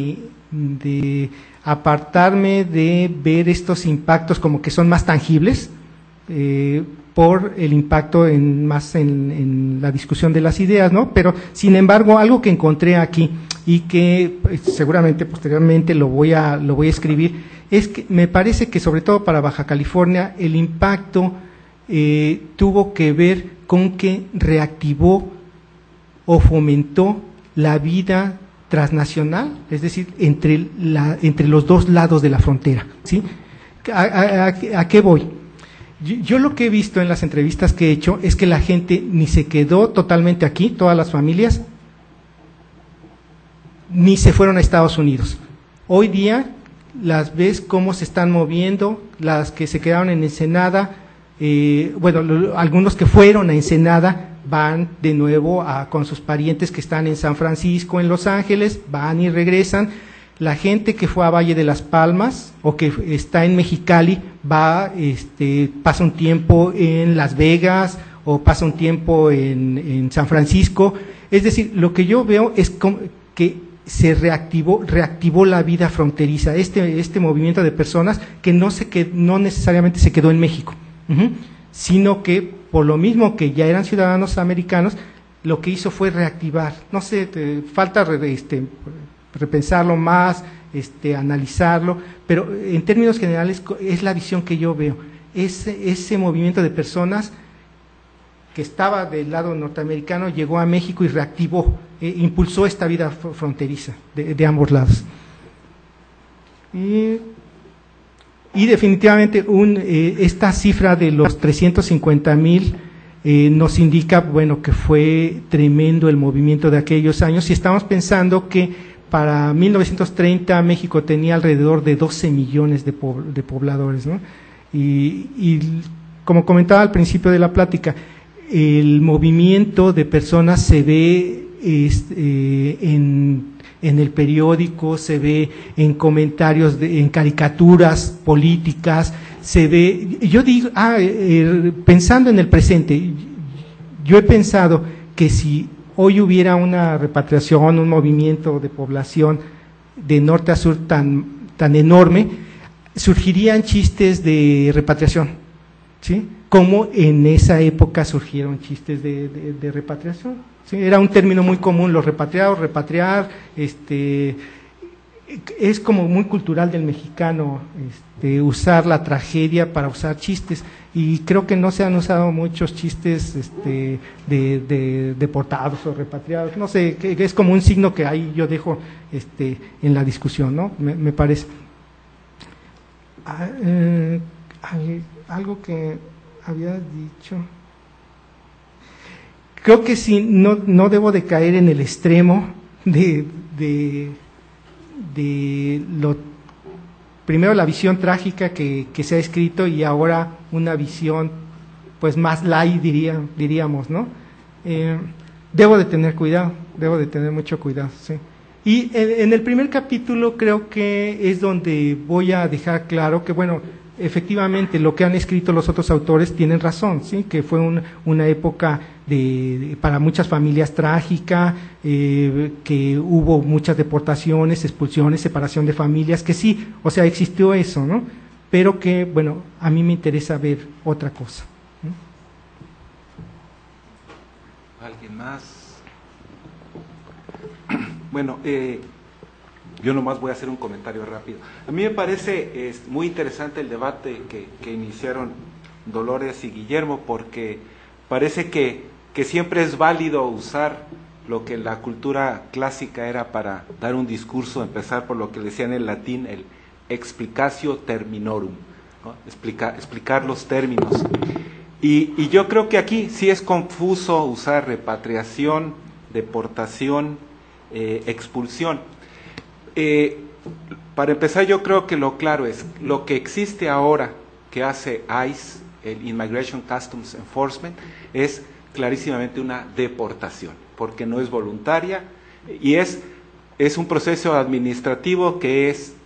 apartarme de ver estos impactos como que son más tangibles, por el impacto más en la discusión de las ideas, ¿no? Pero, sin embargo, algo que encontré aquí y que seguramente posteriormente lo voy a escribir, es que me parece que sobre todo para Baja California el impacto tuvo que ver con que reactivó o fomentó la vida transnacional, es decir, entre los dos lados de la frontera, ¿sí? ¿A qué voy? Yo lo que he visto en las entrevistas que he hecho es que la gente ni se quedó totalmente aquí, todas las familias, ni se fueron a Estados Unidos. Hoy día las ves cómo se están moviendo, las que se quedaron en Ensenada, algunos que fueron a Ensenada van de nuevo con sus parientes que están en San Francisco, en Los Ángeles, van y regresan. La gente que fue a Valle de las Palmas o que está en Mexicali pasa un tiempo en Las Vegas o pasa un tiempo en San Francisco. Es decir, lo que yo veo es que se reactivó la vida fronteriza, este movimiento de personas que no necesariamente se quedó en México, sino que por lo mismo que ya eran ciudadanos americanos, lo que hizo fue reactivar. No sé, falta repensarlo más, analizarlo, pero en términos generales es la visión que yo veo. Ese movimiento de personas que estaba del lado norteamericano llegó a México y reactivó, impulsó esta vida fronteriza de ambos lados. Y definitivamente esta cifra de los 350,000 nos indica, bueno, que fue tremendo el movimiento de aquellos años, y estamos pensando que para 1930 México tenía alrededor de 12 millones de pobladores, ¿no? Y como comentaba al principio de la plática, el movimiento de personas se ve en el periódico, se ve en comentarios, en caricaturas políticas, se ve, yo digo, pensando en el presente, yo he pensado que si hoy hubiera una repatriación, un movimiento de población de norte a sur tan enorme, surgirían chistes de repatriación, ¿sí? Como en esa época surgieron chistes de repatriación, ¿sí? Era un término muy común, los repatriados, repatriar, es como muy cultural del mexicano, usar la tragedia para usar chistes, y creo que no se han usado muchos chistes de deportados o repatriados, no sé, que es como un signo que ahí yo dejo en la discusión, ¿no? Me parece. Algo que había dicho. Creo que sí, no debo de caer en el extremo de primero la visión trágica que se ha escrito, y ahora una visión pues más light, diríamos, ¿no? Debo de tener cuidado, debo de tener mucho cuidado, sí. Y en el primer capítulo creo que es donde voy a dejar claro que, bueno, efectivamente lo que han escrito los otros autores tienen razón, ¿sí? Que fue una época para muchas familias trágica, que hubo muchas deportaciones, expulsiones, separación de familias, que sí, o sea, existió eso, ¿no? Pero que, bueno, a mí me interesa ver otra cosa, ¿no? más? Bueno, yo nomás voy a hacer un comentario rápido. A mí me parece muy interesante el debate que iniciaron Dolores y Guillermo, porque parece que siempre es válido usar lo que la cultura clásica era para dar un discurso, empezar por lo que decían en latín el explicatio terminorum, ¿no? Explicar los términos. Y yo creo que aquí sí es confuso usar repatriación, deportación, expulsión. Para empezar, yo creo que lo claro es lo que existe ahora que hace ICE, el Immigration Customs Enforcement, es clarísimamente una deportación, porque no es voluntaria y es un proceso administrativo que es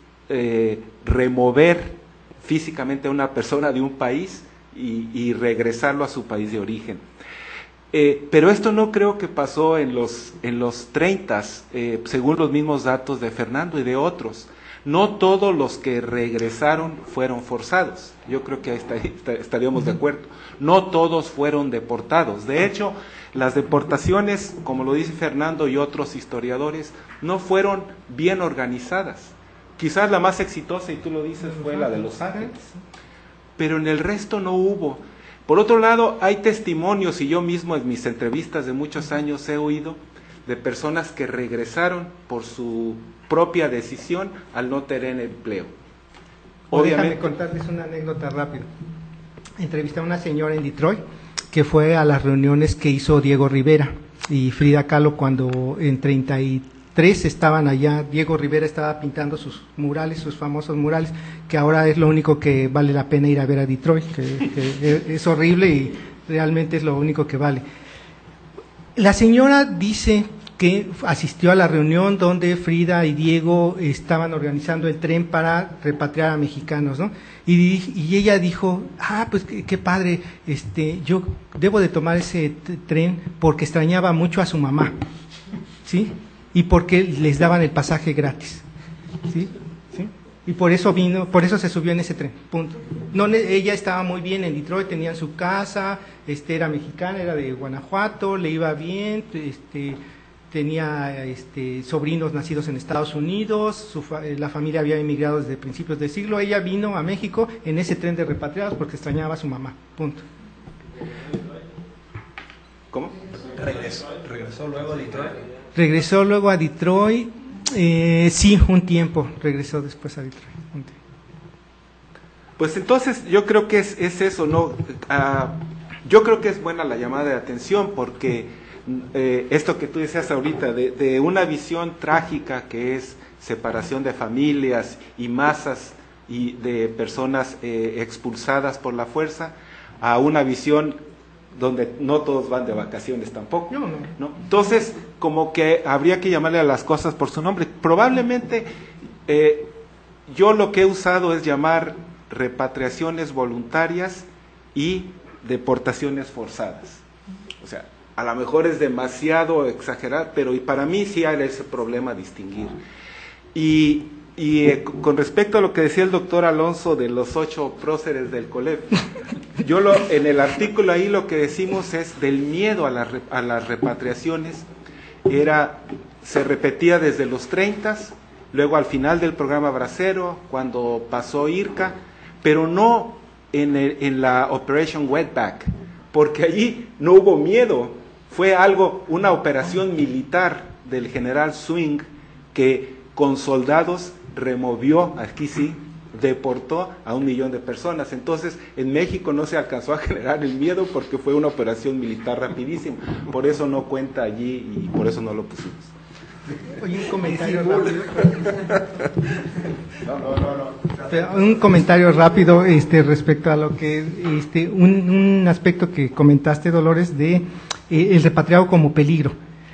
remover físicamente a una persona de un país y regresarlo a su país de origen. Pero esto no creo que pasó en los 30s, según los mismos datos de Fernando y de otros. No todos los que regresaron fueron forzados. Yo creo que ahí estaríamos de acuerdo. No todos fueron deportados. De hecho, las deportaciones, como lo dice Fernando y otros historiadores, no fueron bien organizadas. Quizás la más exitosa, y tú lo dices, fue la de Los Ángeles, pero en el resto no hubo. Por otro lado, hay testimonios, y yo mismo en mis entrevistas de muchos años he oído de personas que regresaron por su propia decisión al no tener empleo. Obviamente. Déjame contarles una anécdota rápida. Entrevisté a una señora en Detroit que fue a las reuniones que hizo Diego Rivera y Frida Kahlo cuando en 33 estaban allá. Diego Rivera estaba pintando sus murales, sus famosos murales, que ahora es lo único que vale la pena ir a ver a Detroit, que es horrible y realmente es lo único que vale. La señora dice que asistió a la reunión donde Frida y Diego estaban organizando el tren para repatriar a mexicanos, ¿no? Y ella dijo, pues qué padre, yo debo de tomar ese tren porque extrañaba mucho a su mamá, ¿sí? Y porque les daban el pasaje gratis, ¿sí? ¿Sí? Y por eso se subió en ese tren, punto. No, ella estaba muy bien en Detroit, tenía su casa, era mexicana, era de Guanajuato, le iba bien, tenía sobrinos nacidos en Estados Unidos, la familia había emigrado desde principios del siglo, ella vino a México en ese tren de repatriados porque extrañaba a su mamá, punto. ¿Cómo? ¿Regresó luego a Detroit? Regresó luego a Detroit, sí, un tiempo, regresó después a Detroit. Pues entonces yo creo que es eso, ¿no? Yo creo que es buena la llamada de atención porque esto que tú decías ahorita, de una visión trágica que es separación de familias y masas y de personas expulsadas por la fuerza, a una visión donde no todos van de vacaciones tampoco, ¿no? Entonces, como que habría que llamarle a las cosas por su nombre. Probablemente yo lo que he usado es llamar repatriaciones voluntarias y deportaciones forzadas. O sea, a lo mejor es demasiado exagerar, pero para mí sí hay ese problema distinguir. Y con respecto a lo que decía el doctor Alonso de los 8 próceres del COLEP, en el artículo ahí lo que decimos es del miedo a las repatriaciones, se repetía desde los 30s, luego al final del programa Bracero, cuando pasó IRCA, pero no en la Operation Wetback, porque allí no hubo miedo, fue una operación militar del general Swing que con soldados removió, aquí sí, deportó a 1 millón de personas. Entonces, en México no se alcanzó a generar el miedo porque fue una operación militar rapidísima. Por eso no cuenta allí y por eso no lo pusimos. Oye, un comentario rápido. Un comentario rápido respecto a lo que un aspecto que comentaste, Dolores, de el repatriado como peligro.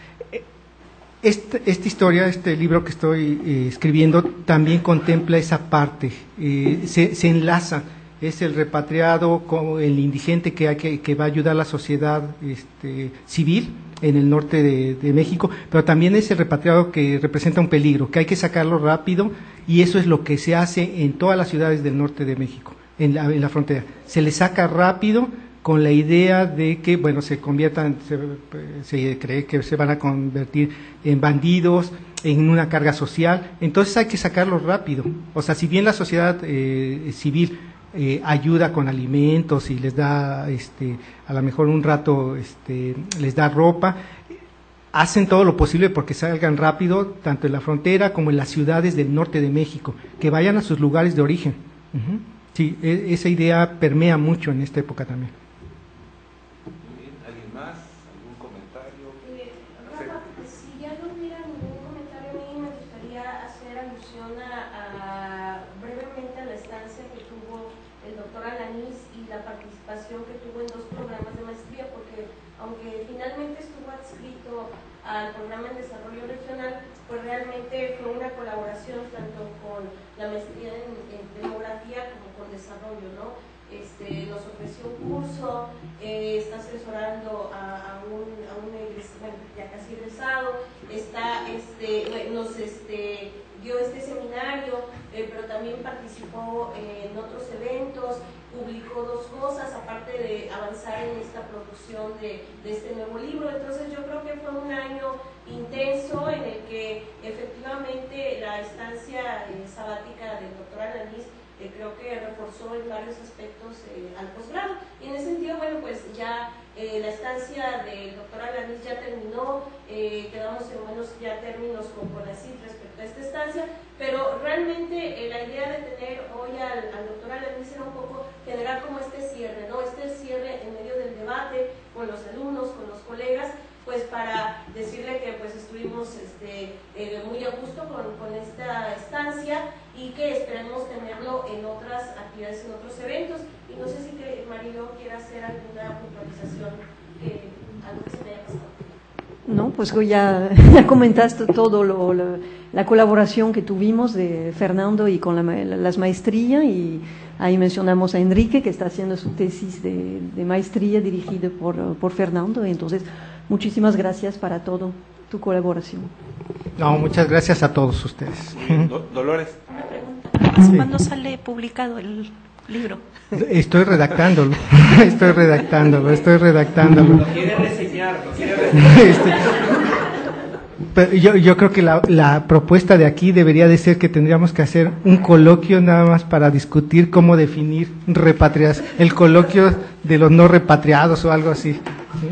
Esta historia, este libro que estoy escribiendo, también contempla esa parte, se enlaza, es el repatriado como el indigente que va a ayudar a la sociedad civil en el norte de México, pero también es el repatriado que representa un peligro, que hay que sacarlo rápido, y eso es lo que se hace en todas las ciudades del norte de México, en la frontera. Se le saca rápido con la idea de que, bueno, se conviertan, se cree que se van a convertir en bandidos, en una carga social. Entonces hay que sacarlos rápido. O sea, si bien la sociedad civil ayuda con alimentos y les da, a lo mejor un rato, les da ropa, hacen todo lo posible porque salgan rápido, tanto en la frontera como en las ciudades del norte de México, que vayan a sus lugares de origen. Uh-huh. Sí, esa idea permea mucho en esta época también. Muy bien, ¿alguien más? ¿Algún comentario? Rafa, si ya no hubiera ningún comentario, a mí me gustaría hacer alusión brevemente a la estancia que tuvo el doctor Alanís y la participación que tuvo en 2 programas de maestría, porque aunque finalmente estuvo adscrito al programa en desarrollo regional, pues realmente fue una colaboración tanto con la maestría en demografía como con desarrollo, ¿no? Nos ofreció un curso, está asesorando a un bueno, ya casi egresado, nos dio este seminario, pero también participó en otros eventos, publicó 2 cosas, aparte de avanzar en esta producción de este nuevo libro. Entonces yo creo que fue un año intenso en el que efectivamente la estancia sabática del doctor Alanís creo que reforzó en varios aspectos al posgrado. Y en ese sentido, bueno, pues ya la estancia del doctor Alanís ya terminó, quedamos en buenos ya términos con CONACYT respecto a esta estancia, pero realmente la idea de tener hoy al doctor Alanís era un poco generar como este cierre, ¿no? Este cierre en medio del debate con los alumnos, con los colegas, pues para decirle que pues estuvimos muy a gusto con esta estancia y que esperemos tenerlo en otras actividades, en otros eventos. Y no sé si Marilo quiere hacer alguna puntualización, algo que se me haya pasado. No, pues ya comentaste todo la colaboración que tuvimos de Fernando y con las maestrías, y ahí mencionamos a Enrique, que está haciendo su tesis de maestría dirigida por Fernando. Entonces, muchísimas gracias para todo tu colaboración. No, muchas gracias a todos ustedes. Dolores. Una pregunta. ¿Cuándo sale publicado el libro? Estoy redactándolo. Estoy redactándolo. Lo quiere reseñar, Pero yo creo que la propuesta de aquí debería de ser que tendríamos que hacer un coloquio nada más para discutir cómo definir el coloquio de los no repatriados o algo así. ¿Sí?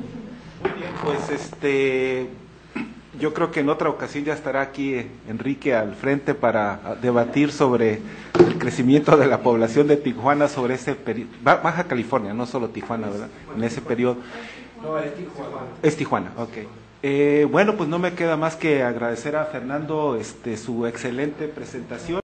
Pues yo creo que en otra ocasión ya estará aquí Enrique al frente para debatir sobre el crecimiento de la población de Tijuana sobre ese periodo, Baja California, no solo Tijuana, ¿verdad? En ese periodo. No, es Tijuana. Es Tijuana, ok. Bueno, pues no me queda más que agradecer a Fernando su excelente presentación.